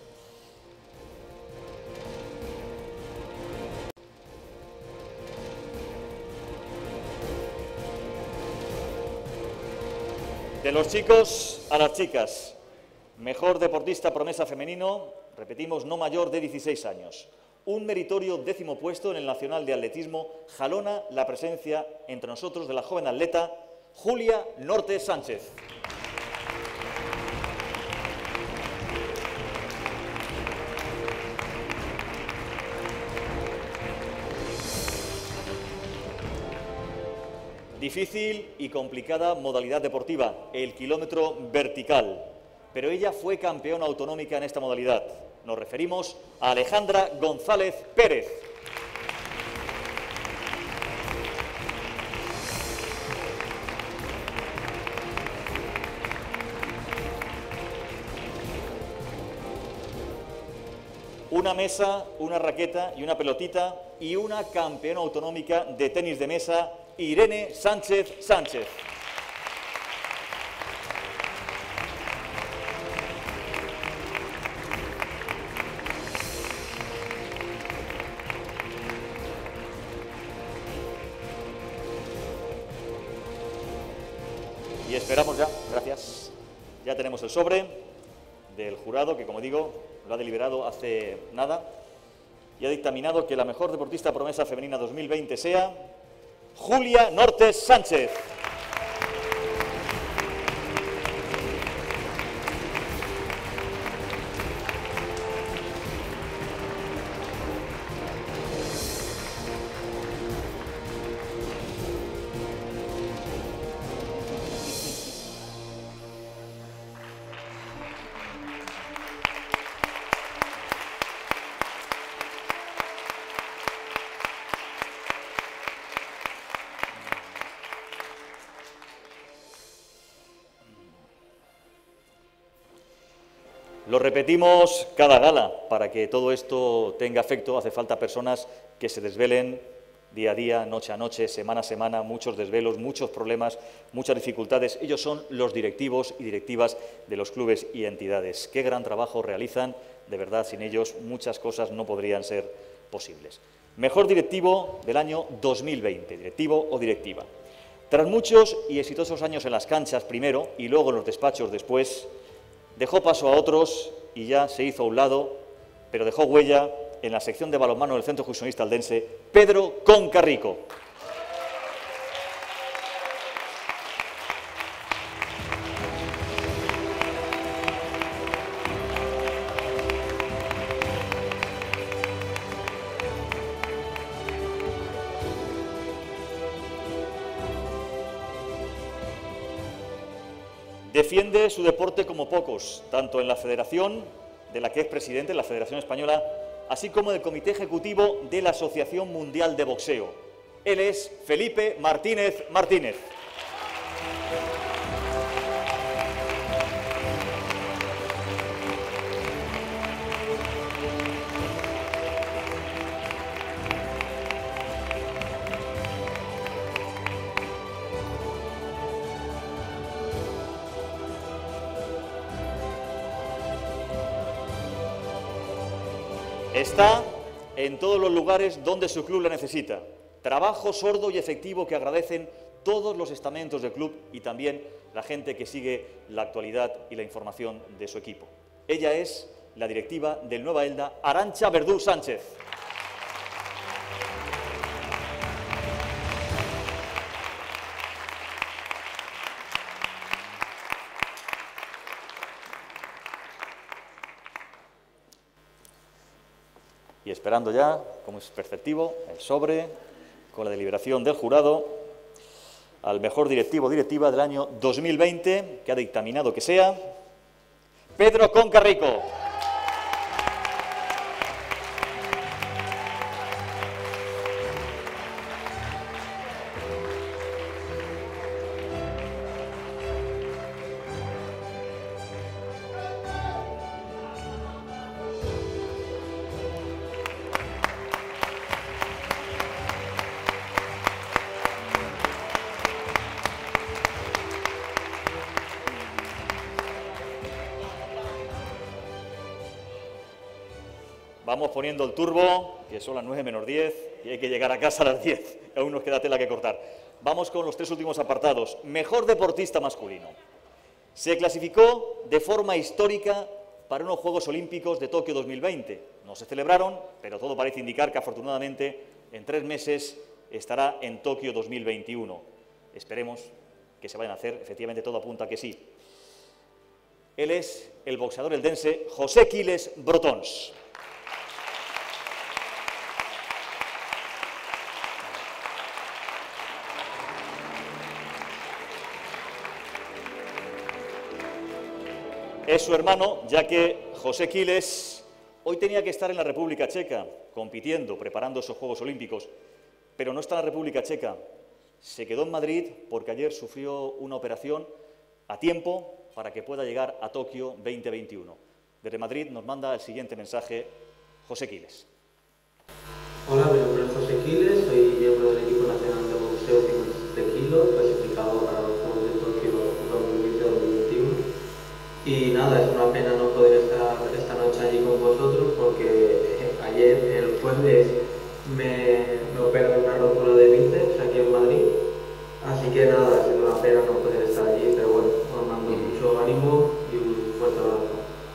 De los chicos a las chicas, mejor deportista promesa femenino, repetimos, no mayor de 16 años. Un meritorio 10º puesto en el Nacional de Atletismo jalona la presencia entre nosotros de la joven atleta Julia Norte Sánchez. Difícil y complicada modalidad deportiva, el kilómetro vertical, pero ella fue campeona autonómica en esta modalidad. Nos referimos a Alejandra González Pérez. Una mesa, una raqueta y una pelotita y una campeona autonómica de tenis de mesa, Irene Sánchez Sánchez. Y esperamos ya, gracias, ya tenemos el sobre del jurado que, como digo, lo ha deliberado hace nada y ha dictaminado que la mejor deportista promesa femenina 2020 sea Julia Norte Sánchez. Lo repetimos cada gala, para que todo esto tenga efecto hace falta personas que se desvelen día a día, noche a noche, semana a semana, muchos desvelos, muchos problemas, muchas dificultades. Ellos son los directivos y directivas de los clubes y entidades. Qué gran trabajo realizan, de verdad, sin ellos muchas cosas no podrían ser posibles. Mejor directivo del año 2020, directivo o directiva. Tras muchos y exitosos años en las canchas primero y luego en los despachos después, dejó paso a otros y ya se hizo a un lado, pero dejó huella en la sección de balonmano del Centro Excursionista Aldense, Pedro Concarrico. Defiende su deporte como pocos, tanto en la federación, de la que es presidente, la Federación Española, así como en el Comité Ejecutivo de la Asociación Mundial de Boxeo. Él es Felipe Martínez Martínez. Está en todos los lugares donde su club la necesita. Trabajo sordo y efectivo que agradecen todos los estamentos del club y también la gente que sigue la actualidad y la información de su equipo. Ella es la directiva del Nueva Elda, Arantxa Verdú Sánchez. Y esperando ya, como es perceptivo, el sobre con la deliberación del jurado al mejor directivo o directiva del año 2020, que ha dictaminado que sea Pedro Concarrico. Vamos poniendo el turbo, que son las 9 menos 10, y hay que llegar a casa a las 10. Aún nos queda tela que cortar. Vamos con los tres últimos apartados. Mejor deportista masculino. Se clasificó de forma histórica para unos Juegos Olímpicos de Tokio 2020. No se celebraron, pero todo parece indicar que afortunadamente en 3 meses estará en Tokio 2021. Esperemos que se vayan a hacer, efectivamente todo apunta a que sí. Él es el boxeador eldense José Quiles Brotons. Es su hermano, ya que José Quiles hoy tenía que estar en la República Checa, compitiendo, preparando esos Juegos Olímpicos, pero no está en la República Checa. Se quedó en Madrid porque ayer sufrió una operación a tiempo para que pueda llegar a Tokio 2021. Desde Madrid nos manda el siguiente mensaje José Quiles. Hola, mi nombre es José Quiles, soy miembro del equipo nacional de boxeo 57 kilos, clasificado para los Juegos de Tokio 2020-2021. Y nada, es una pena no poder estar esta noche allí con vosotros porque ayer, el jueves, me operaron una rotura de bíceps aquí en Madrid. Así que nada, ha sido una pena no poder estar allí, pero bueno, os mando mucho ánimo y un fuerte abrazo.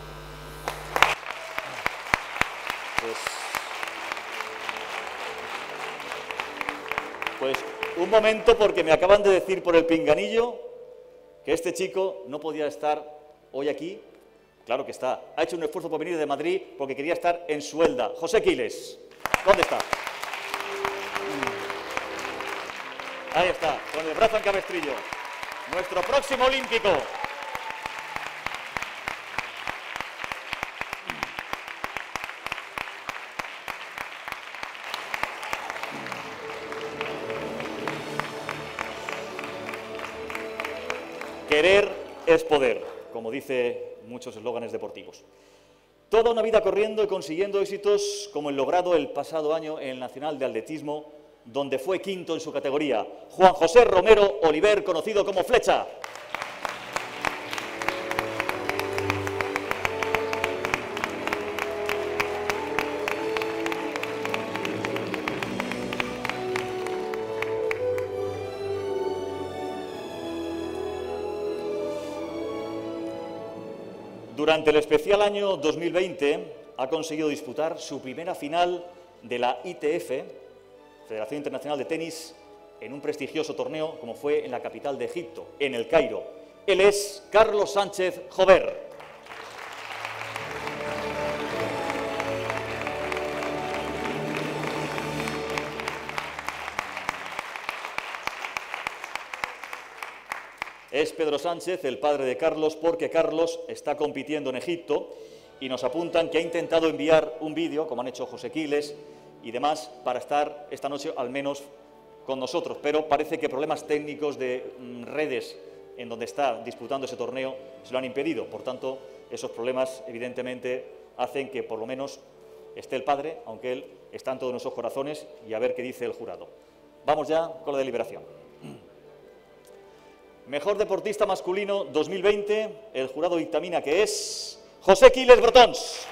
Pues un momento, porque me acaban de decir por el pinganillo que este chico no podía estar hoy aquí. Claro que está. Ha hecho un esfuerzo por venir de Madrid porque quería estar en Suelda. José Quiles, ¿dónde está? Ahí está, con el brazo en cabestrillo. Nuestro próximo olímpico. Querer es poder, como dice muchos eslóganes deportivos. Toda una vida corriendo y consiguiendo éxitos como el logrado el pasado año en el Nacional de Atletismo, donde fue quinto en su categoría. Juan José Romero Oliver, conocido como Flecha. Durante el especial año 2020 ha conseguido disputar su primera final de la ITF, Federación Internacional de Tenis, en un prestigioso torneo como fue en la capital de Egipto, en El Cairo. Él es Carlos Sánchez Jover. Es Pedro Sánchez, el padre de Carlos, porque Carlos está compitiendo en Egipto y nos apuntan que ha intentado enviar un vídeo, como han hecho José Quiles y demás, para estar esta noche al menos con nosotros, pero parece que problemas técnicos de redes en donde está disputando ese torneo se lo han impedido. Por tanto, esos problemas evidentemente hacen que por lo menos esté el padre, aunque él está en todos nuestros corazones, y a ver qué dice el jurado. Vamos ya con la deliberación. Mejor deportista masculino 2020, el jurado dictamina que es José Quiles Brotons.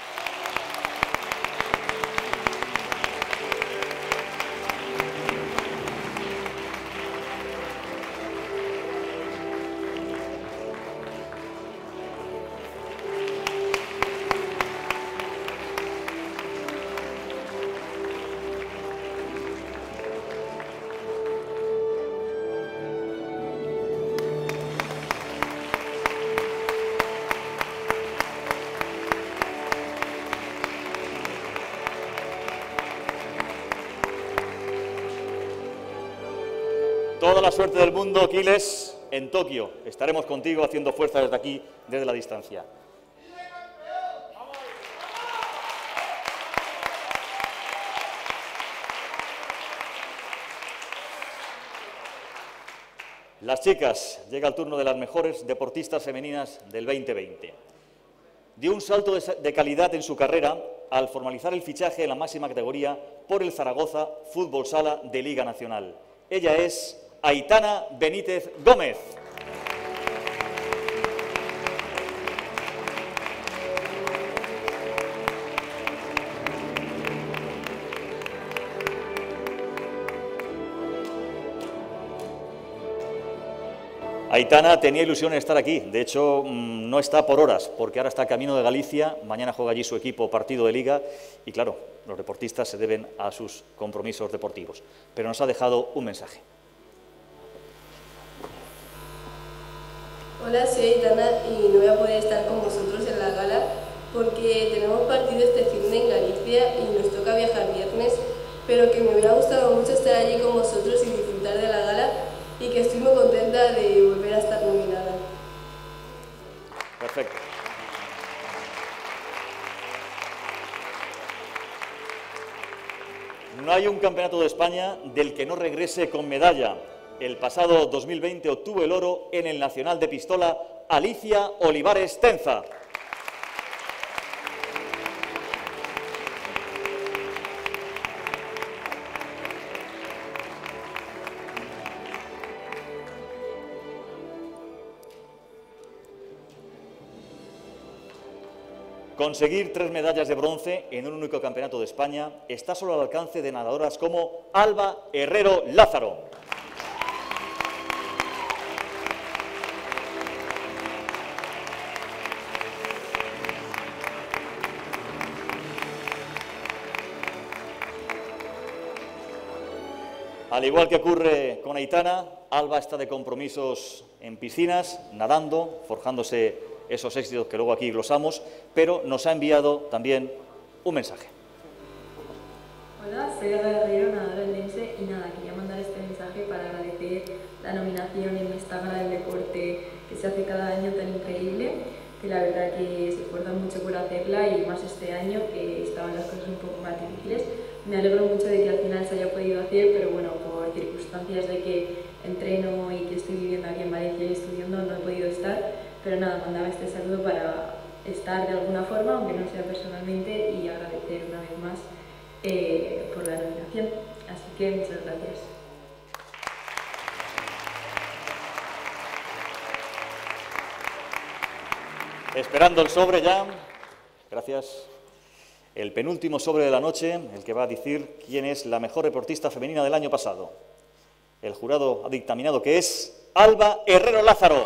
Toda la suerte del mundo, Quiles, en Tokio. Estaremos contigo haciendo fuerza desde aquí, desde la distancia. Las chicas, llega el turno de las mejores deportistas femeninas del 2020. Dio un salto de calidad en su carrera al formalizar el fichaje en la máxima categoría por el Zaragoza Fútbol Sala de Liga Nacional. Ella es Aitana Benítez Gómez. Aitana tenía ilusión en estar aquí, de hecho no está por horas, porque ahora está camino de Galicia, mañana juega allí su equipo partido de Liga y claro, los deportistas se deben a sus compromisos deportivos. Pero nos ha dejado un mensaje. Hola, soy Aitana y no voy a poder estar con vosotros en la gala porque tenemos partido este fin de en Galicia y nos toca viajar viernes, pero que me hubiera gustado mucho estar allí con vosotros y disfrutar de la gala y que estoy muy contenta de volver a estar nominada. Perfecto. No hay un campeonato de España del que no regrese con medalla. El pasado 2020 obtuvo el oro en el Nacional de Pistola Alicia Olivares Tenza. Conseguir 3 medallas de bronce en un único campeonato de España está solo al alcance de nadadoras como Alba Herrero Lázaro. Al igual que ocurre con Aitana, Alba está de compromisos en piscinas, nadando, forjándose esos éxitos que luego aquí glosamos, pero nos ha enviado también un mensaje. Hola, soy Alba Herrero, nadadora eldense, y nada, quería mandar este mensaje para agradecer la nominación en esta gala del deporte que se hace cada año tan increíble, que la verdad que se esfuerzan mucho por hacerla y más este año que estaban las cosas un poco más difíciles. Me alegro mucho de que al final se haya podido hacer, pero bueno, por circunstancias de que entreno y que estoy viviendo aquí en Valencia y estudiando no he podido estar, pero nada, mandaba este saludo para estar de alguna forma, aunque no sea personalmente, y agradecer una vez más por la nominación. Así que muchas gracias. Esperando el sobre ya. Gracias. El penúltimo sobre de la noche, el que va a decir quién es la mejor deportista femenina del año pasado. El jurado ha dictaminado que es Alba Herrero Lázaro.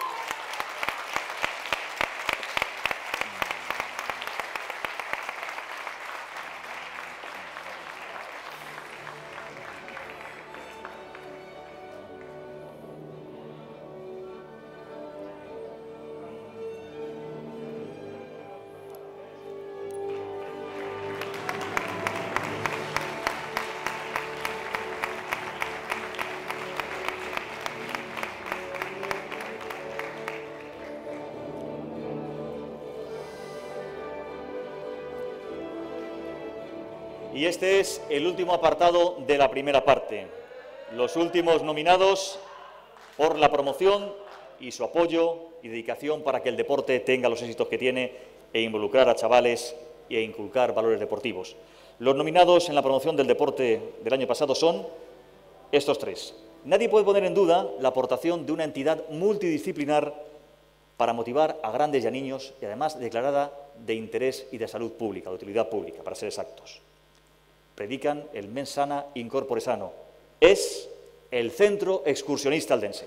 Y este es el último apartado de la primera parte. Los últimos nominados por la promoción y su apoyo y dedicación para que el deporte tenga los éxitos que tiene e involucrar a chavales e inculcar valores deportivos. Los nominados en la promoción del deporte del año pasado son estos 3. Nadie puede poner en duda la aportación de una entidad multidisciplinar para motivar a grandes y a niños y además declarada de interés y de salud pública, de utilidad pública, para ser exactos. Predican el mens sana in corpore sano. Es el Centro Excursionista Eldense.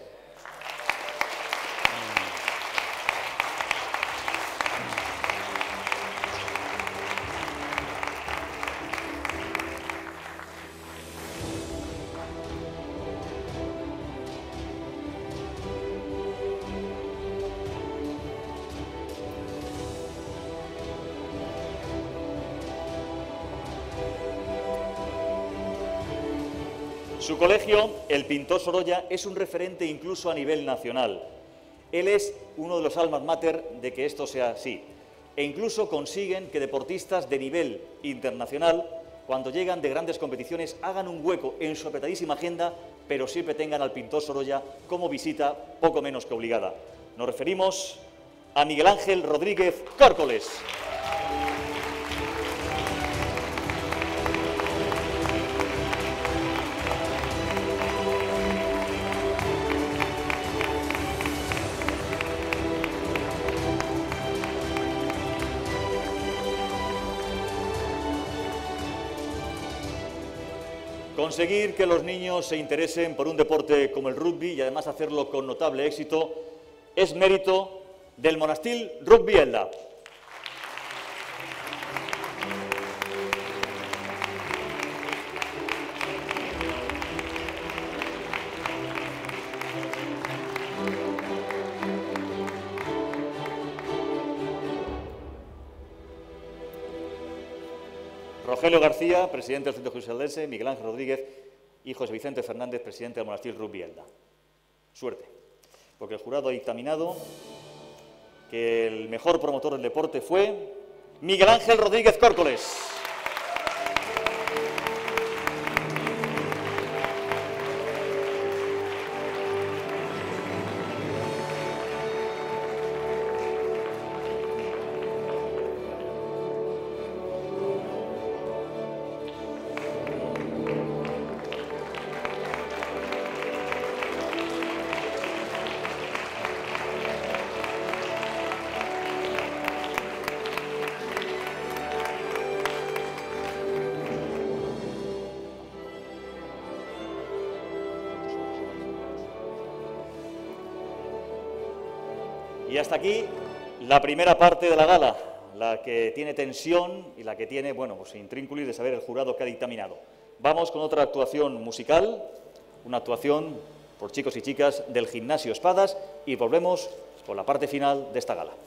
Su colegio, el Pintor Sorolla, es un referente incluso a nivel nacional. Él es uno de los almas mater de que esto sea así. E incluso consiguen que deportistas de nivel internacional, cuando llegan de grandes competiciones, hagan un hueco en su apretadísima agenda, pero siempre tengan al Pintor Sorolla como visita poco menos que obligada. Nos referimos a Miguel Ángel Rodríguez Córcoles. Conseguir que los niños se interesen por un deporte como el rugby y además hacerlo con notable éxito es mérito del Monastil Rugby Elda. Rogelio García, presidente del Centro Judiceldense, Miguel Ángel Rodríguez y José Vicente Fernández, presidente del Monastir Rugby Elda. Suerte, porque el jurado ha dictaminado que el mejor promotor del deporte fue Miguel Ángel Rodríguez Córcoles. Y hasta aquí la primera parte de la gala, la que tiene tensión y la que tiene, bueno, pues intrínculis de saber el jurado que ha dictaminado. Vamos con otra actuación musical, una actuación por chicos y chicas del Gimnasio Espadas y volvemos con la parte final de esta gala.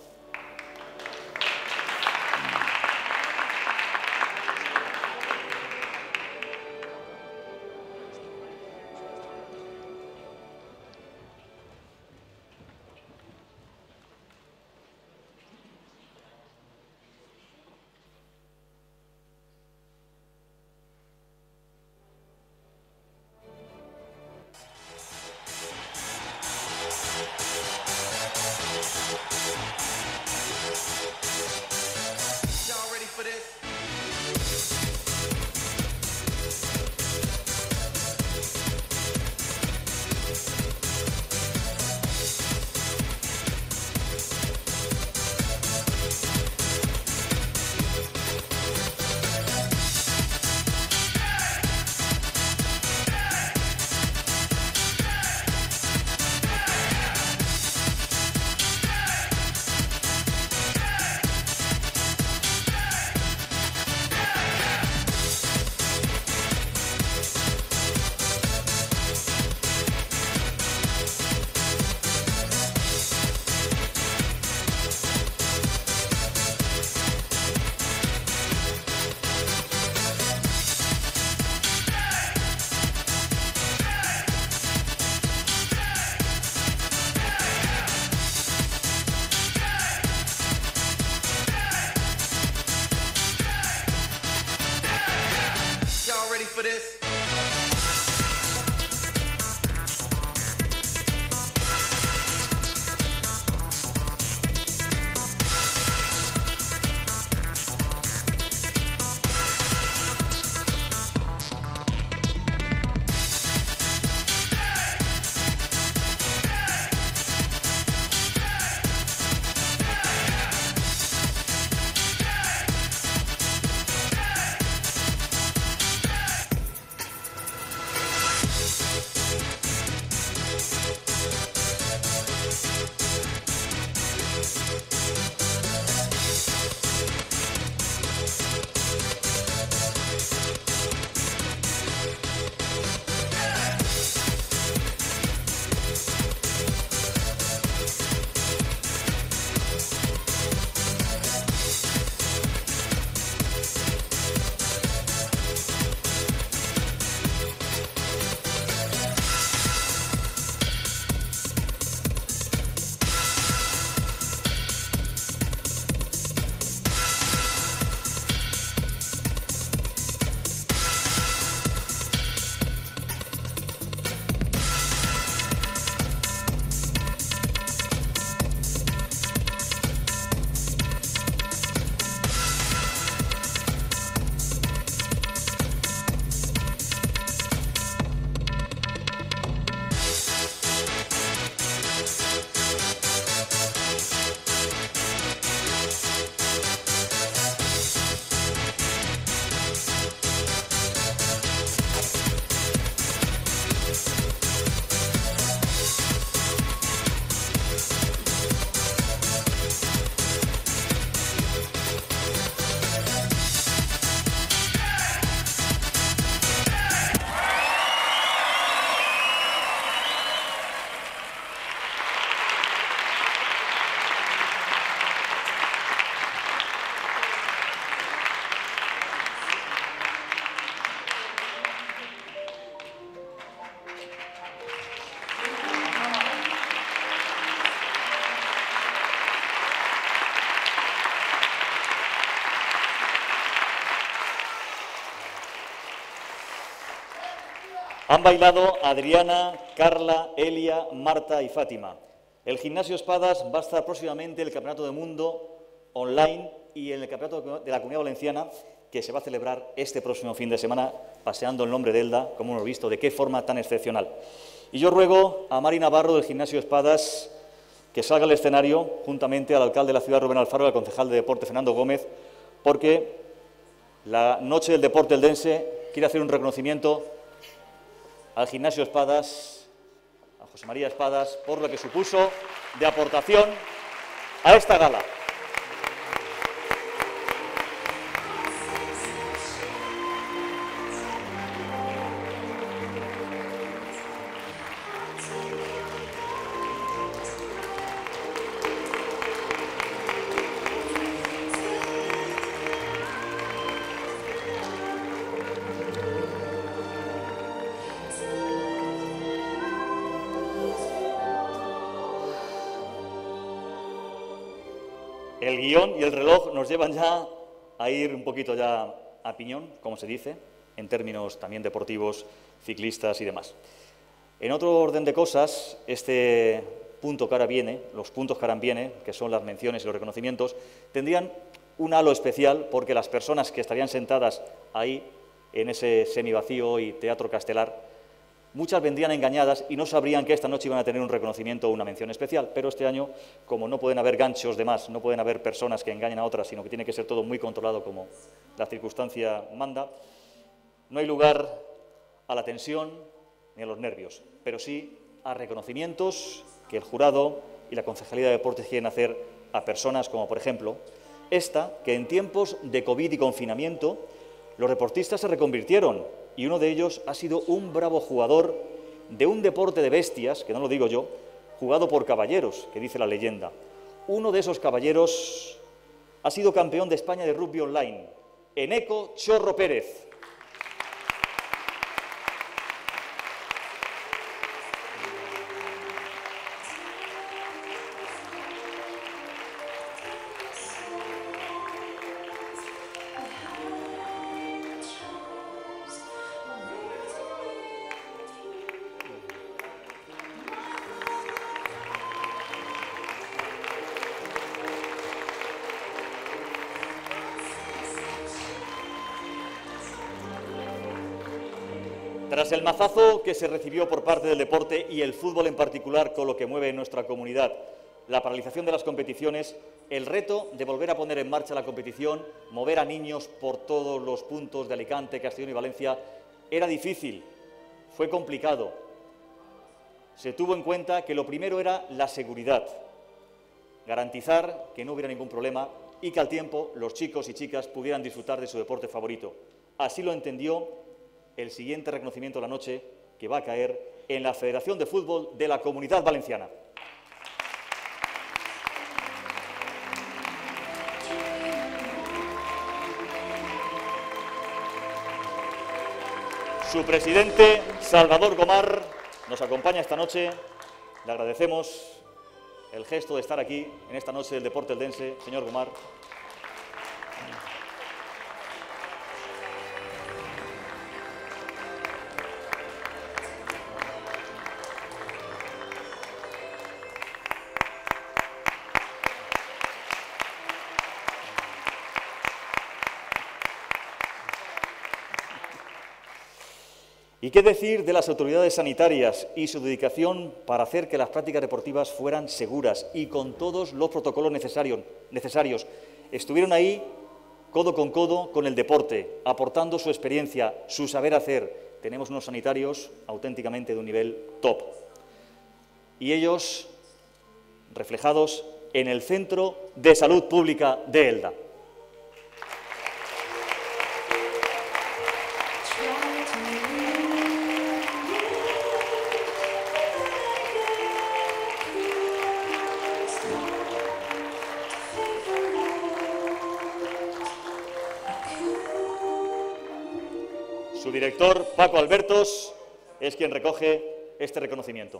Han bailado Adriana, Carla, Elia, Marta y Fátima. El Gimnasio Espadas va a estar próximamente en el Campeonato del Mundo online y en el Campeonato de la Comunidad Valenciana, que se va a celebrar este próximo fin de semana, paseando el nombre de Elda, como hemos visto, de qué forma tan excepcional. Y yo ruego a Mari Navarro del Gimnasio Espadas que salga al escenario, juntamente al alcalde de la ciudad, Rubén Alfaro, y al concejal de deporte, Fernando Gómez, porque la Noche del Deporte Eldense quiere hacer un reconocimiento al Gimnasio Espadas, a José María Espadas, por lo que supuso de aportación a esta gala. El guión y el reloj nos llevan ya a ir un poquito ya a piñón, como se dice, en términos también deportivos, ciclistas y demás. En otro orden de cosas, este punto que ahora viene, los puntos que ahora vienen, que son las menciones y los reconocimientos, tendrían un halo especial porque las personas que estarían sentadas ahí, en ese semivacío y teatro castelar, muchas vendrían engañadas y no sabrían que esta noche iban a tener un reconocimiento o una mención especial, pero este año, como no pueden haber ganchos de más, no pueden haber personas que engañen a otras, sino que tiene que ser todo muy controlado como la circunstancia manda, no hay lugar a la tensión ni a los nervios, pero sí a reconocimientos que el jurado y la Concejalía de Deportes quieren hacer a personas como, por ejemplo, esta, que en tiempos de COVID y confinamiento, los deportistas se reconvirtieron y uno de ellos ha sido un bravo jugador de un deporte de bestias, que no lo digo yo, jugado por caballeros, que dice la leyenda. Uno de esos caballeros ha sido campeón de España de rugby online, Eneco Chorro Pérez. Tras el mazazo que se recibió por parte del deporte y el fútbol en particular con lo que mueve nuestra comunidad, la paralización de las competiciones, el reto de volver a poner en marcha la competición, mover a niños por todos los puntos de Alicante, Castellón y Valencia, era difícil, fue complicado. Se tuvo en cuenta que lo primero era la seguridad, garantizar que no hubiera ningún problema y que al tiempo los chicos y chicas pudieran disfrutar de su deporte favorito. Así lo entendió el siguiente reconocimiento de la noche, que va a caer en la Federación de Fútbol de la Comunidad Valenciana. Su presidente, Salvador Gomar, nos acompaña esta noche. Le agradecemos el gesto de estar aquí en esta noche del deporte eldense. Señor Gomar. ¿Y qué decir de las autoridades sanitarias y su dedicación para hacer que las prácticas deportivas fueran seguras y con todos los protocolos necesarios? Estuvieron ahí codo con el deporte, aportando su experiencia, su saber hacer. Tenemos unos sanitarios auténticamente de un nivel top. Y ellos reflejados en el Centro de Salud Pública de Elda. Su director, Paco Albertos, es quien recoge este reconocimiento.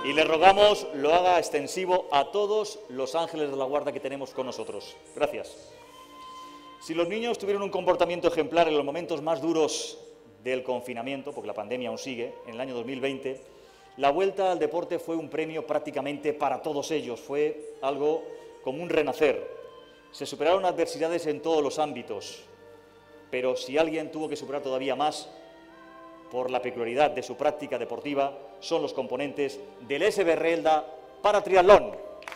Y le rogamos lo haga extensivo a todos los ángeles de la guarda que tenemos con nosotros. Gracias. Si los niños tuvieron un comportamiento ejemplar en los momentos más duros del confinamiento, porque la pandemia aún sigue, en el año 2020, la vuelta al deporte fue un premio prácticamente para todos ellos, fue algo como un renacer. Se superaron adversidades en todos los ámbitos, pero si alguien tuvo que superar todavía más, por la peculiaridad de su práctica deportiva, son los componentes del SBR Elda para triatlón.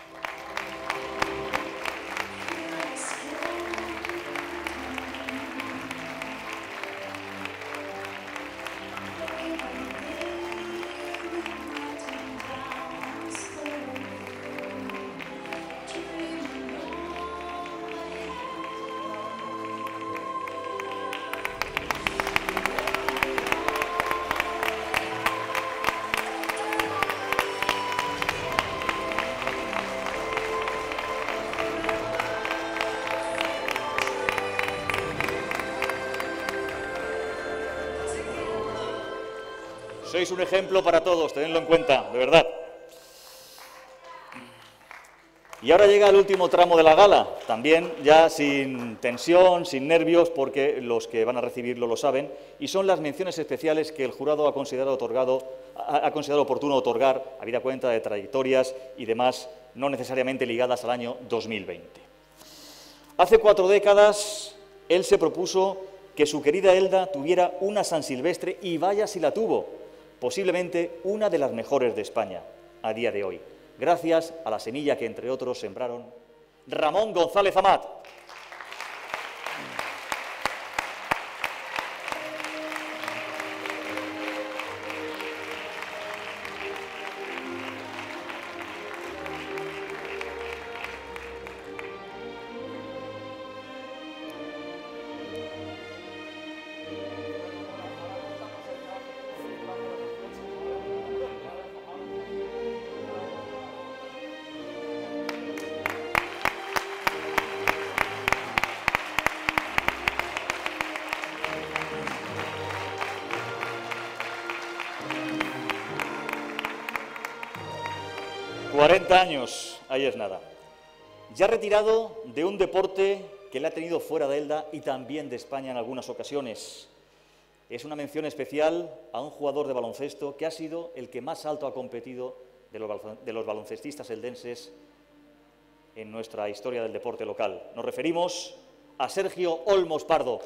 Sois un ejemplo para todos, tenedlo en cuenta, de verdad. Y ahora llega el último tramo de la gala, también ya sin tensión, sin nervios, porque los que van a recibirlo lo saben, y son las menciones especiales que el jurado ha considerado oportuno otorgar, habida cuenta de trayectorias y demás, no necesariamente ligadas al año 2020. Hace 4 décadas, él se propuso que su querida Elda tuviera una San Silvestre, y vaya si la tuvo. Posiblemente una de las mejores de España a día de hoy, gracias a la semilla que, entre otros, sembraron Ramón González Amat. Años, ahí es nada. Ya retirado de un deporte que le ha tenido fuera de Elda y también de España en algunas ocasiones. Es una mención especial a un jugador de baloncesto que ha sido el que más alto ha competido de los baloncestistas eldenses en nuestra historia del deporte local. Nos referimos a Sergio Olmos Pardo.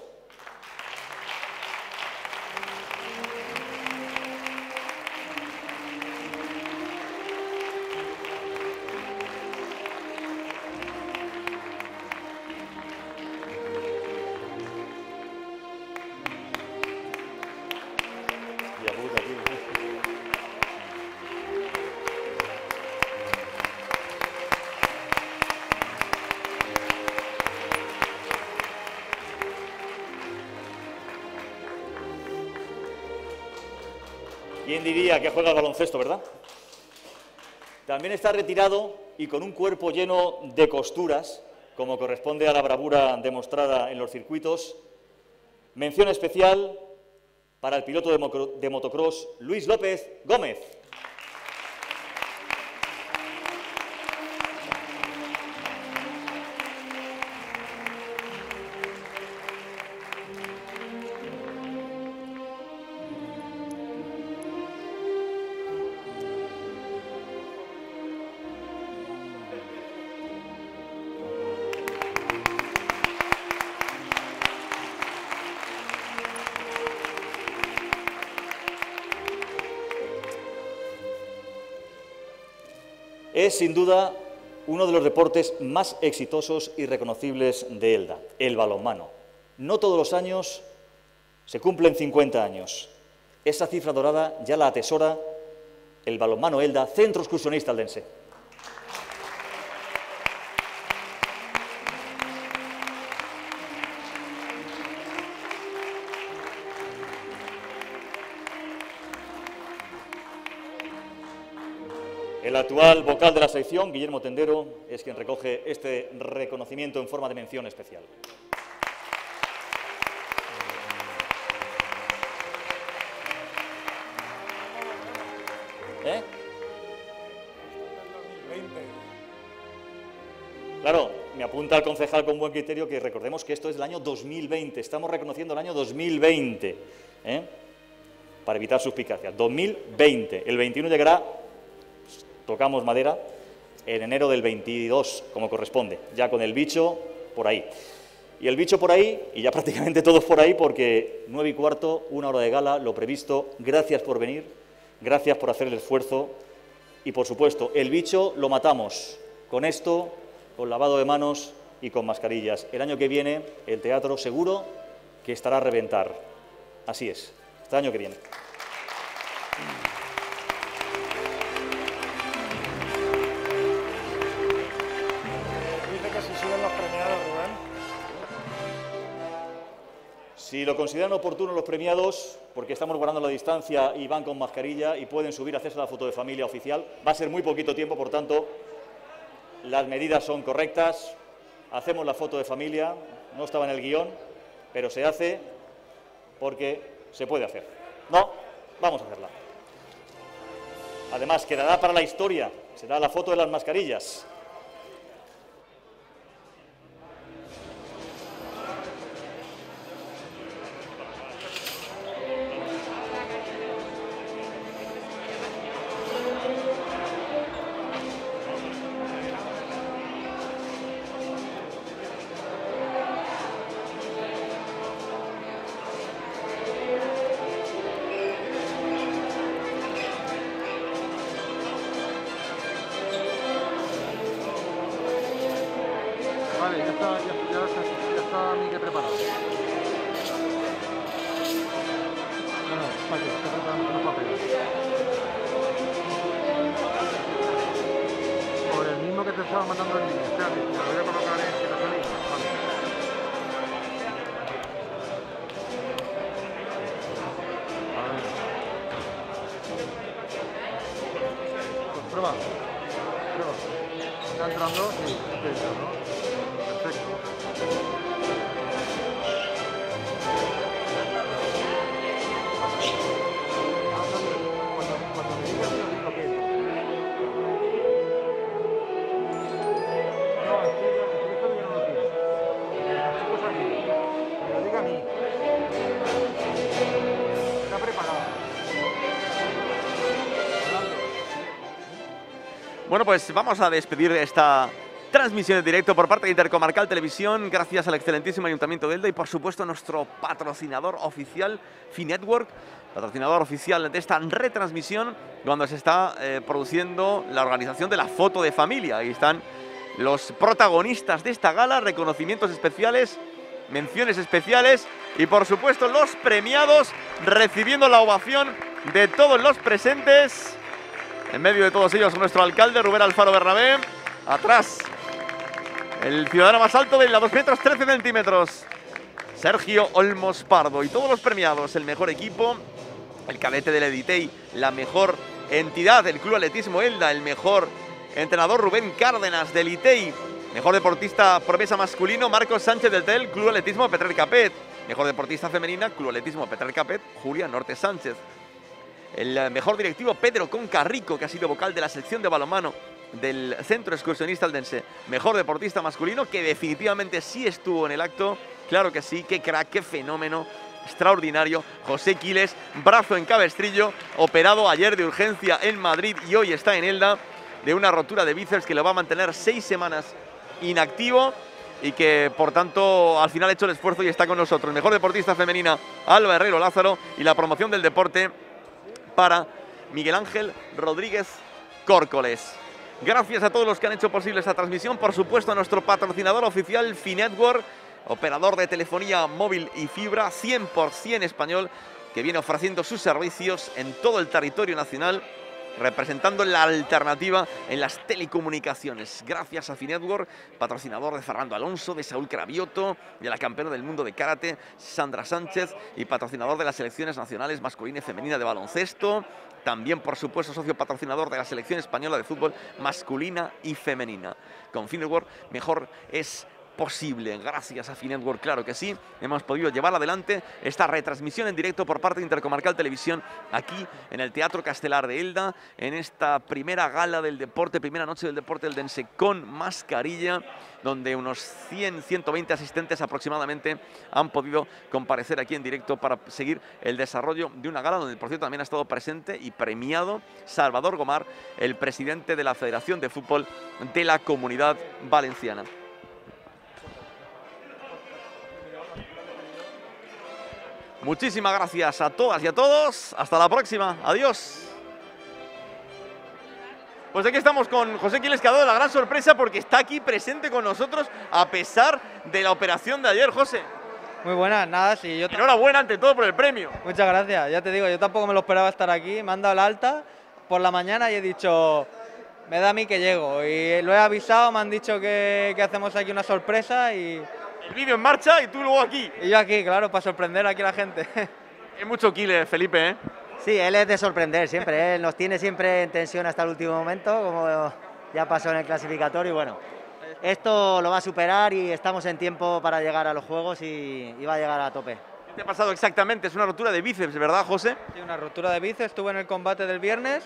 ¿Quién diría que juega al baloncesto, verdad? También está retirado y con un cuerpo lleno de costuras, como corresponde a la bravura demostrada en los circuitos. Mención especial para el piloto de motocross, Luis López Gómez. Es, sin duda, uno de los deportes más exitosos y reconocibles de Elda, el balonmano. No todos los años se cumplen 50 años. Esa cifra dorada ya la atesora el balonmano Elda, Centro Excursionista Eldense. El actual vocal de la sección, Guillermo Tendero, es quien recoge este reconocimiento en forma de mención especial. Claro, me apunta el concejal con buen criterio que recordemos que esto es del año 2020, estamos reconociendo el año 2020, para evitar suspicacias. 2020, el 21 llegará, tocamos madera, en enero del 22, como corresponde, ya con el bicho por ahí. Y el bicho por ahí, y ya prácticamente todos por ahí, porque 9:15, 1 hora de gala, lo previsto. Gracias por venir, gracias por hacer el esfuerzo. Y, por supuesto, el bicho lo matamos con esto, con lavado de manos y con mascarillas. El año que viene, el teatro seguro que estará a reventar. Así es, hasta el año que viene. Dice que si siguen los premiados, Rubén. Si lo consideran oportuno los premiados, porque estamos guardando la distancia y van con mascarilla y pueden subir a hacerse la foto de familia oficial, va a ser muy poquito tiempo, por tanto, las medidas son correctas. Hacemos la foto de familia, no estaba en el guión, pero se hace porque se puede hacer. No, vamos a hacerla. Además, quedará para la historia, será la foto de las mascarillas. Vale, ya está Miguel preparado. No, vale, está preparando los papeles. Por el mismo que te estaba mandando el niño. Espérate, te lo voy a colocar en la salida. Vale. A ver. Pues prueba. Prueba. ¿Está entrando? Sí, está entrando. Perfecto. Cuando me digas, yo digo que no, es que esto yo no lo quiero. Los chicos aquí. Me lo diga a mí. Está preparado. Bueno, pues vamos a despedir esta transmisión en directo por parte de Intercomarcal Televisión, gracias al excelentísimo Ayuntamiento de Elda y, por supuesto, a nuestro patrocinador oficial, Finetwork, patrocinador oficial de esta retransmisión, cuando se está produciendo la organización de la foto de familia. Ahí están los protagonistas de esta gala, reconocimientos especiales, menciones especiales y, por supuesto, los premiados recibiendo la ovación de todos los presentes. En medio de todos ellos, nuestro alcalde, Rubén Alfaro Bernabé. Atrás, el ciudadano más alto de la 2 metros 13 centímetros, Sergio Olmos Pardo. Y todos los premiados, el mejor equipo, el cadete del Editei, la mejor entidad, el Club Atletismo Elda, el mejor entrenador Rubén Cárdenas del ITEI, mejor deportista promesa masculino Marcos Sánchez del TEL, Club Atletismo Petrer Capet, mejor deportista femenina Club Atletismo Petrer Capet, Julia Norte Sánchez. El mejor directivo Pedro Concarrico, que ha sido vocal de la sección de balonmano del Centro Excursionista Eldense. Mejor deportista masculino, que definitivamente sí estuvo en el acto. Claro que sí, qué crack, qué fenómeno extraordinario. José Quiles, brazo en cabestrillo, operado ayer de urgencia en Madrid y hoy está en Elda, de una rotura de bíceps que lo va a mantener 6 semanas inactivo y que, por tanto, al final ha hecho el esfuerzo y está con nosotros. Mejor deportista femenina, Alba Herrero Lázaro, y la promoción del deporte para Miguel Ángel Rodríguez Córcoles. Gracias a todos los que han hecho posible esta transmisión, por supuesto a nuestro patrocinador oficial Finetwork, operador de telefonía móvil y fibra 100% español, que viene ofreciendo sus servicios en todo el territorio nacional, representando la alternativa en las telecomunicaciones. Gracias a Finetwork, patrocinador de Fernando Alonso, de Saúl Cravioto, de la campeona del mundo de karate, Sandra Sánchez, y patrocinador de las selecciones nacionales masculina y femenina de baloncesto. También, por supuesto, socio patrocinador de la selección española de fútbol masculina y femenina. Con Finetwork, mejor es posible. Gracias a Finetwork, claro que sí, hemos podido llevar adelante esta retransmisión en directo por parte de Intercomarcal Televisión aquí en el Teatro Castelar de Elda, en esta primera gala del deporte, primera noche del deporte eldense con mascarilla, donde unos 100-120 asistentes aproximadamente han podido comparecer aquí en directo para seguir el desarrollo de una gala donde, por cierto, también ha estado presente y premiado Salvador Gomar, el presidente de la Federación de Fútbol de la Comunidad Valenciana. Muchísimas gracias a todas y a todos. Hasta la próxima. Adiós. Pues aquí estamos con José Quiles, que ha dado la gran sorpresa porque está aquí presente con nosotros a pesar de la operación de ayer, José. Muy buenas, nada, sí. Enhorabuena ante todo por el premio. Muchas gracias, ya te digo, yo tampoco me lo esperaba estar aquí. Me han dado la alta por la mañana y he dicho, me da a mí que llego. Y lo he avisado, me han dicho que hacemos aquí una sorpresa y... El vídeo en marcha y tú luego aquí. Y yo aquí, claro, para sorprender aquí a la gente. Es mucho Quiles, Felipe, ¿eh? Sí, él es de sorprender siempre, él nos tiene siempre en tensión hasta el último momento, como ya pasó en el clasificatorio y bueno, esto lo va a superar y estamos en tiempo para llegar a los Juegos y va a llegar a tope. ¿Qué te ha pasado exactamente? Es una rotura de bíceps, ¿verdad, José? Sí, una rotura de bíceps, estuve en el combate del viernes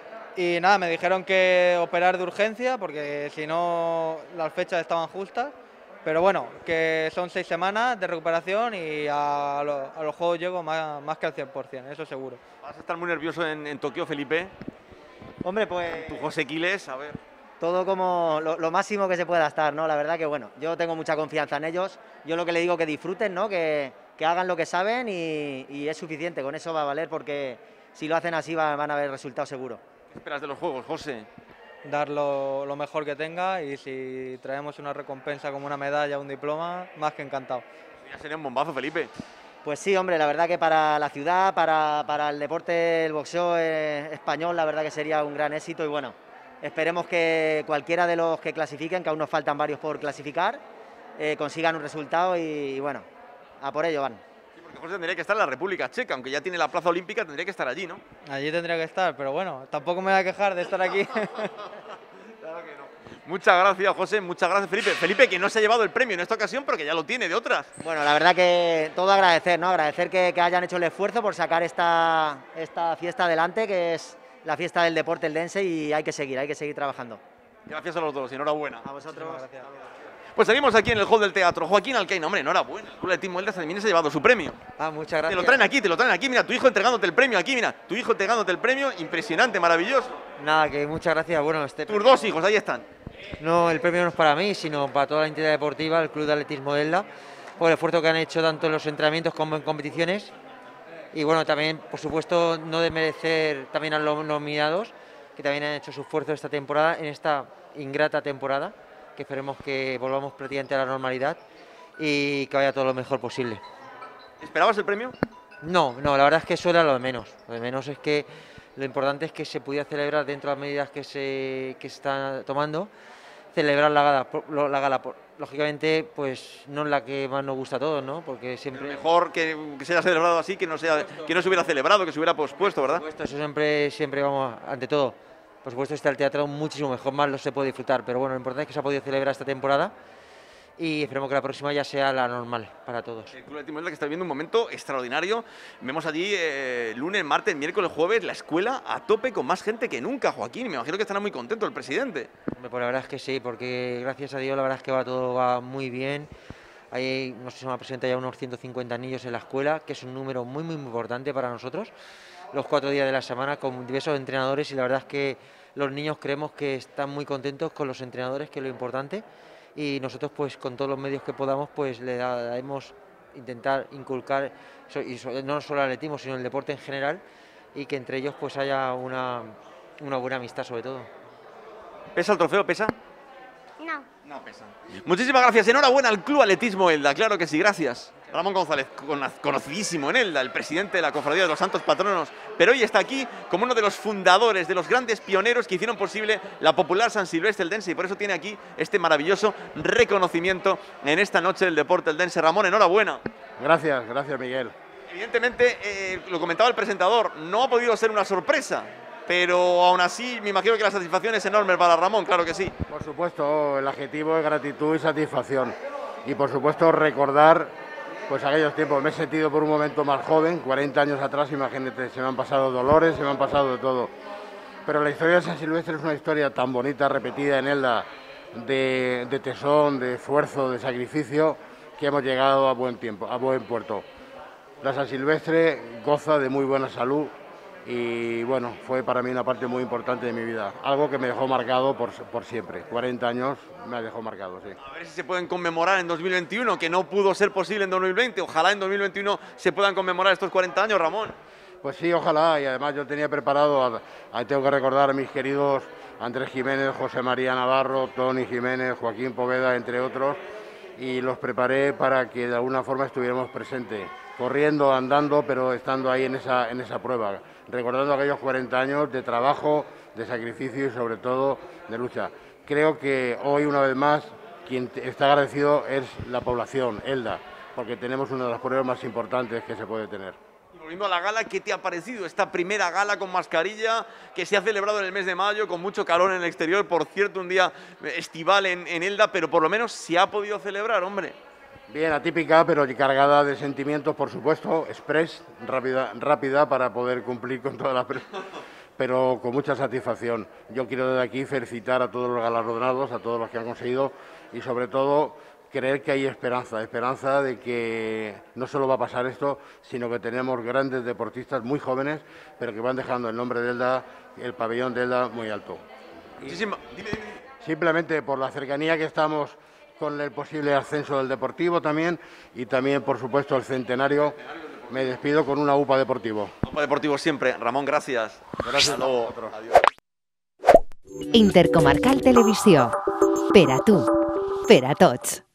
y nada, me dijeron que operar de urgencia porque si no las fechas estaban justas. Pero bueno, que son 6 semanas de recuperación y a los Juegos llego más que al 100%, eso seguro. ¿Vas a estar muy nervioso en Tokio, Felipe? Hombre, pues... Tu José Quiles, a ver... Todo como lo máximo que se pueda estar, ¿no? La verdad que bueno, yo tengo mucha confianza en ellos. Yo lo que le digo que disfruten, ¿no? Que hagan lo que saben y es suficiente, con eso va a valer porque si lo hacen así van a haber resultados seguros. ¿Qué esperas de los Juegos, José? Dar lo mejor que tenga y si traemos una recompensa como una medalla o un diploma, más que encantado. Ya sería un bombazo, Felipe. Pues sí, hombre, la verdad que para la ciudad, para el deporte, el boxeo español, la verdad que sería un gran éxito y bueno, esperemos que cualquiera de los que clasifiquen, que aún nos faltan varios por clasificar, consigan un resultado y bueno, a por ello van. Sí, porque José tendría que estar en la República Checa, aunque ya tiene la plaza olímpica, tendría que estar allí, ¿no? Allí tendría que estar, pero bueno, tampoco me voy a quejar de estar aquí. Claro que no. Muchas gracias, José, muchas gracias, Felipe. Felipe, que no se ha llevado el premio en esta ocasión, pero que ya lo tiene de otras. Bueno, la verdad que todo agradecer, ¿no? Agradecer que hayan hecho el esfuerzo por sacar esta fiesta adelante, que es la fiesta del deporte eldense y hay que seguir trabajando. Gracias a los dos y enhorabuena. A vosotros. Gracias. Pues seguimos aquí en el hall del teatro. Joaquín Alcaíno, hombre, enhorabuena. El Club Atletismo Elda también se ha llevado su premio. Muchas gracias. Te lo traen aquí, mira, tu hijo entregándote el premio aquí, mira, tu hijo entregándote el premio, impresionante, maravilloso. Nada, que muchas gracias. Bueno, Tus dos hijos, ahí están. No, el premio no es para mí, sino para toda la entidad deportiva, el Club de Atletismo Elda, por el esfuerzo que han hecho tanto en los entrenamientos como en competiciones. Y bueno, también, por supuesto, no desmerecer también a los nominados, que también han hecho su esfuerzo esta temporada, en esta ingrata temporada, que esperemos que volvamos prácticamente a la normalidad y que vaya todo lo mejor posible. ¿Esperabas el premio? No, la verdad es que eso era lo de menos. Lo de menos es que lo importante es que se pudiera celebrar dentro de las medidas que se están tomando, celebrar la gala. Lógicamente, pues no es la que más nos gusta a todos, ¿no? Porque siempre... Pero mejor que se haya celebrado así, que no se hubiera celebrado, que se hubiera pospuesto, ¿verdad? Por supuesto, eso siempre vamos, ante todo. Por supuesto, está el teatro muchísimo mejor, más lo se puede disfrutar, pero bueno, lo importante es que se ha podido celebrar esta temporada y esperemos que la próxima ya sea la normal para todos. El Club Atletismo Elda que está viviendo un momento extraordinario. Vemos allí lunes, martes, miércoles, jueves, la escuela a tope con más gente que nunca, Joaquín. Me imagino que estará muy contento el presidente. Pues la verdad es que sí, porque gracias a Dios la verdad es que todo va muy bien. Hay, no sé si se me ha presentado ya unos 150 niños en la escuela, que es un número muy importante para nosotros. Los 4 días de la semana con diversos entrenadores y la verdad es que los niños creemos que están muy contentos con los entrenadores, que es lo importante. Y nosotros pues con todos los medios que podamos pues le daremos intentar inculcar y no solo el atletismo sino el deporte en general y que entre ellos pues haya una buena amistad sobre todo. ¿Pesa el trofeo? ¿Pesa? No. No pesa. Muchísimas gracias, enhorabuena al Club Atletismo Elda, claro que sí, gracias. Ramón González, conocidísimo en Elda, el presidente de la Cofradía de los Santos Patronos, pero hoy está aquí como uno de los fundadores, de los grandes pioneros que hicieron posible la popular San Silvestre eldense y por eso tiene aquí este maravilloso reconocimiento en esta noche del deporte eldense. Ramón, enhorabuena. Gracias Miguel. Evidentemente, lo comentaba el presentador, no ha podido ser una sorpresa, pero aún así me imagino que la satisfacción es enorme para Ramón, claro que sí. Por supuesto, el adjetivo es gratitud y satisfacción. y por supuesto recordar pues aquellos tiempos. Me he sentido por un momento más joven, 40 años atrás, imagínate, se me han pasado dolores, se me han pasado de todo. Pero la historia de San Silvestre es una historia tan bonita, repetida en Elda, de tesón, de esfuerzo, de sacrificio, que hemos llegado a buen puerto. La San Silvestre goza de muy buena salud y bueno, fue para mí una parte muy importante de mi vida, algo que me dejó marcado por siempre. 40 años me dejó marcado, sí. A ver si se pueden conmemorar en 2021, que no pudo ser posible en 2020. Ojalá en 2021 se puedan conmemorar estos 40 años, Ramón. Pues sí, ojalá, y además yo tenía preparado, tengo que recordar a mis queridos Andrés Jiménez, José María Navarro, Tony Jiménez, Joaquín Poveda, entre otros, y los preparé para que de alguna forma estuviéramos presentes, corriendo, andando, pero estando ahí en esa prueba, recordando aquellos 40 años de trabajo, de sacrificio y sobre todo de lucha. Creo que hoy, una vez más, quien está agradecido es la población, Elda, porque tenemos una de las pruebas más importantes que se puede tener. Volviendo a la gala, ¿qué te ha parecido esta primera gala con mascarilla que se ha celebrado en el mes de mayo, con mucho calor en el exterior? Por cierto, un día estival en Elda, pero por lo menos se ha podido celebrar, hombre. Bien, atípica, pero cargada de sentimientos, por supuesto, express, rápida para poder cumplir con todas las... pero con mucha satisfacción. Yo quiero desde aquí felicitar a todos los galardonados, a todos los que han conseguido y sobre todo creer que hay esperanza de que no solo va a pasar esto, sino que tenemos grandes deportistas muy jóvenes, pero que van dejando el nombre de Elda, el pabellón de Elda muy alto. Simplemente por la cercanía que estamos con el posible ascenso del Deportivo también, y también, por supuesto, el centenario, me despido con una UPA Deportivo. UPA Deportivo siempre. Ramón, gracias. Gracias a vosotros. Adiós. Intercomarcal Televisió. Per a tu, per a tots.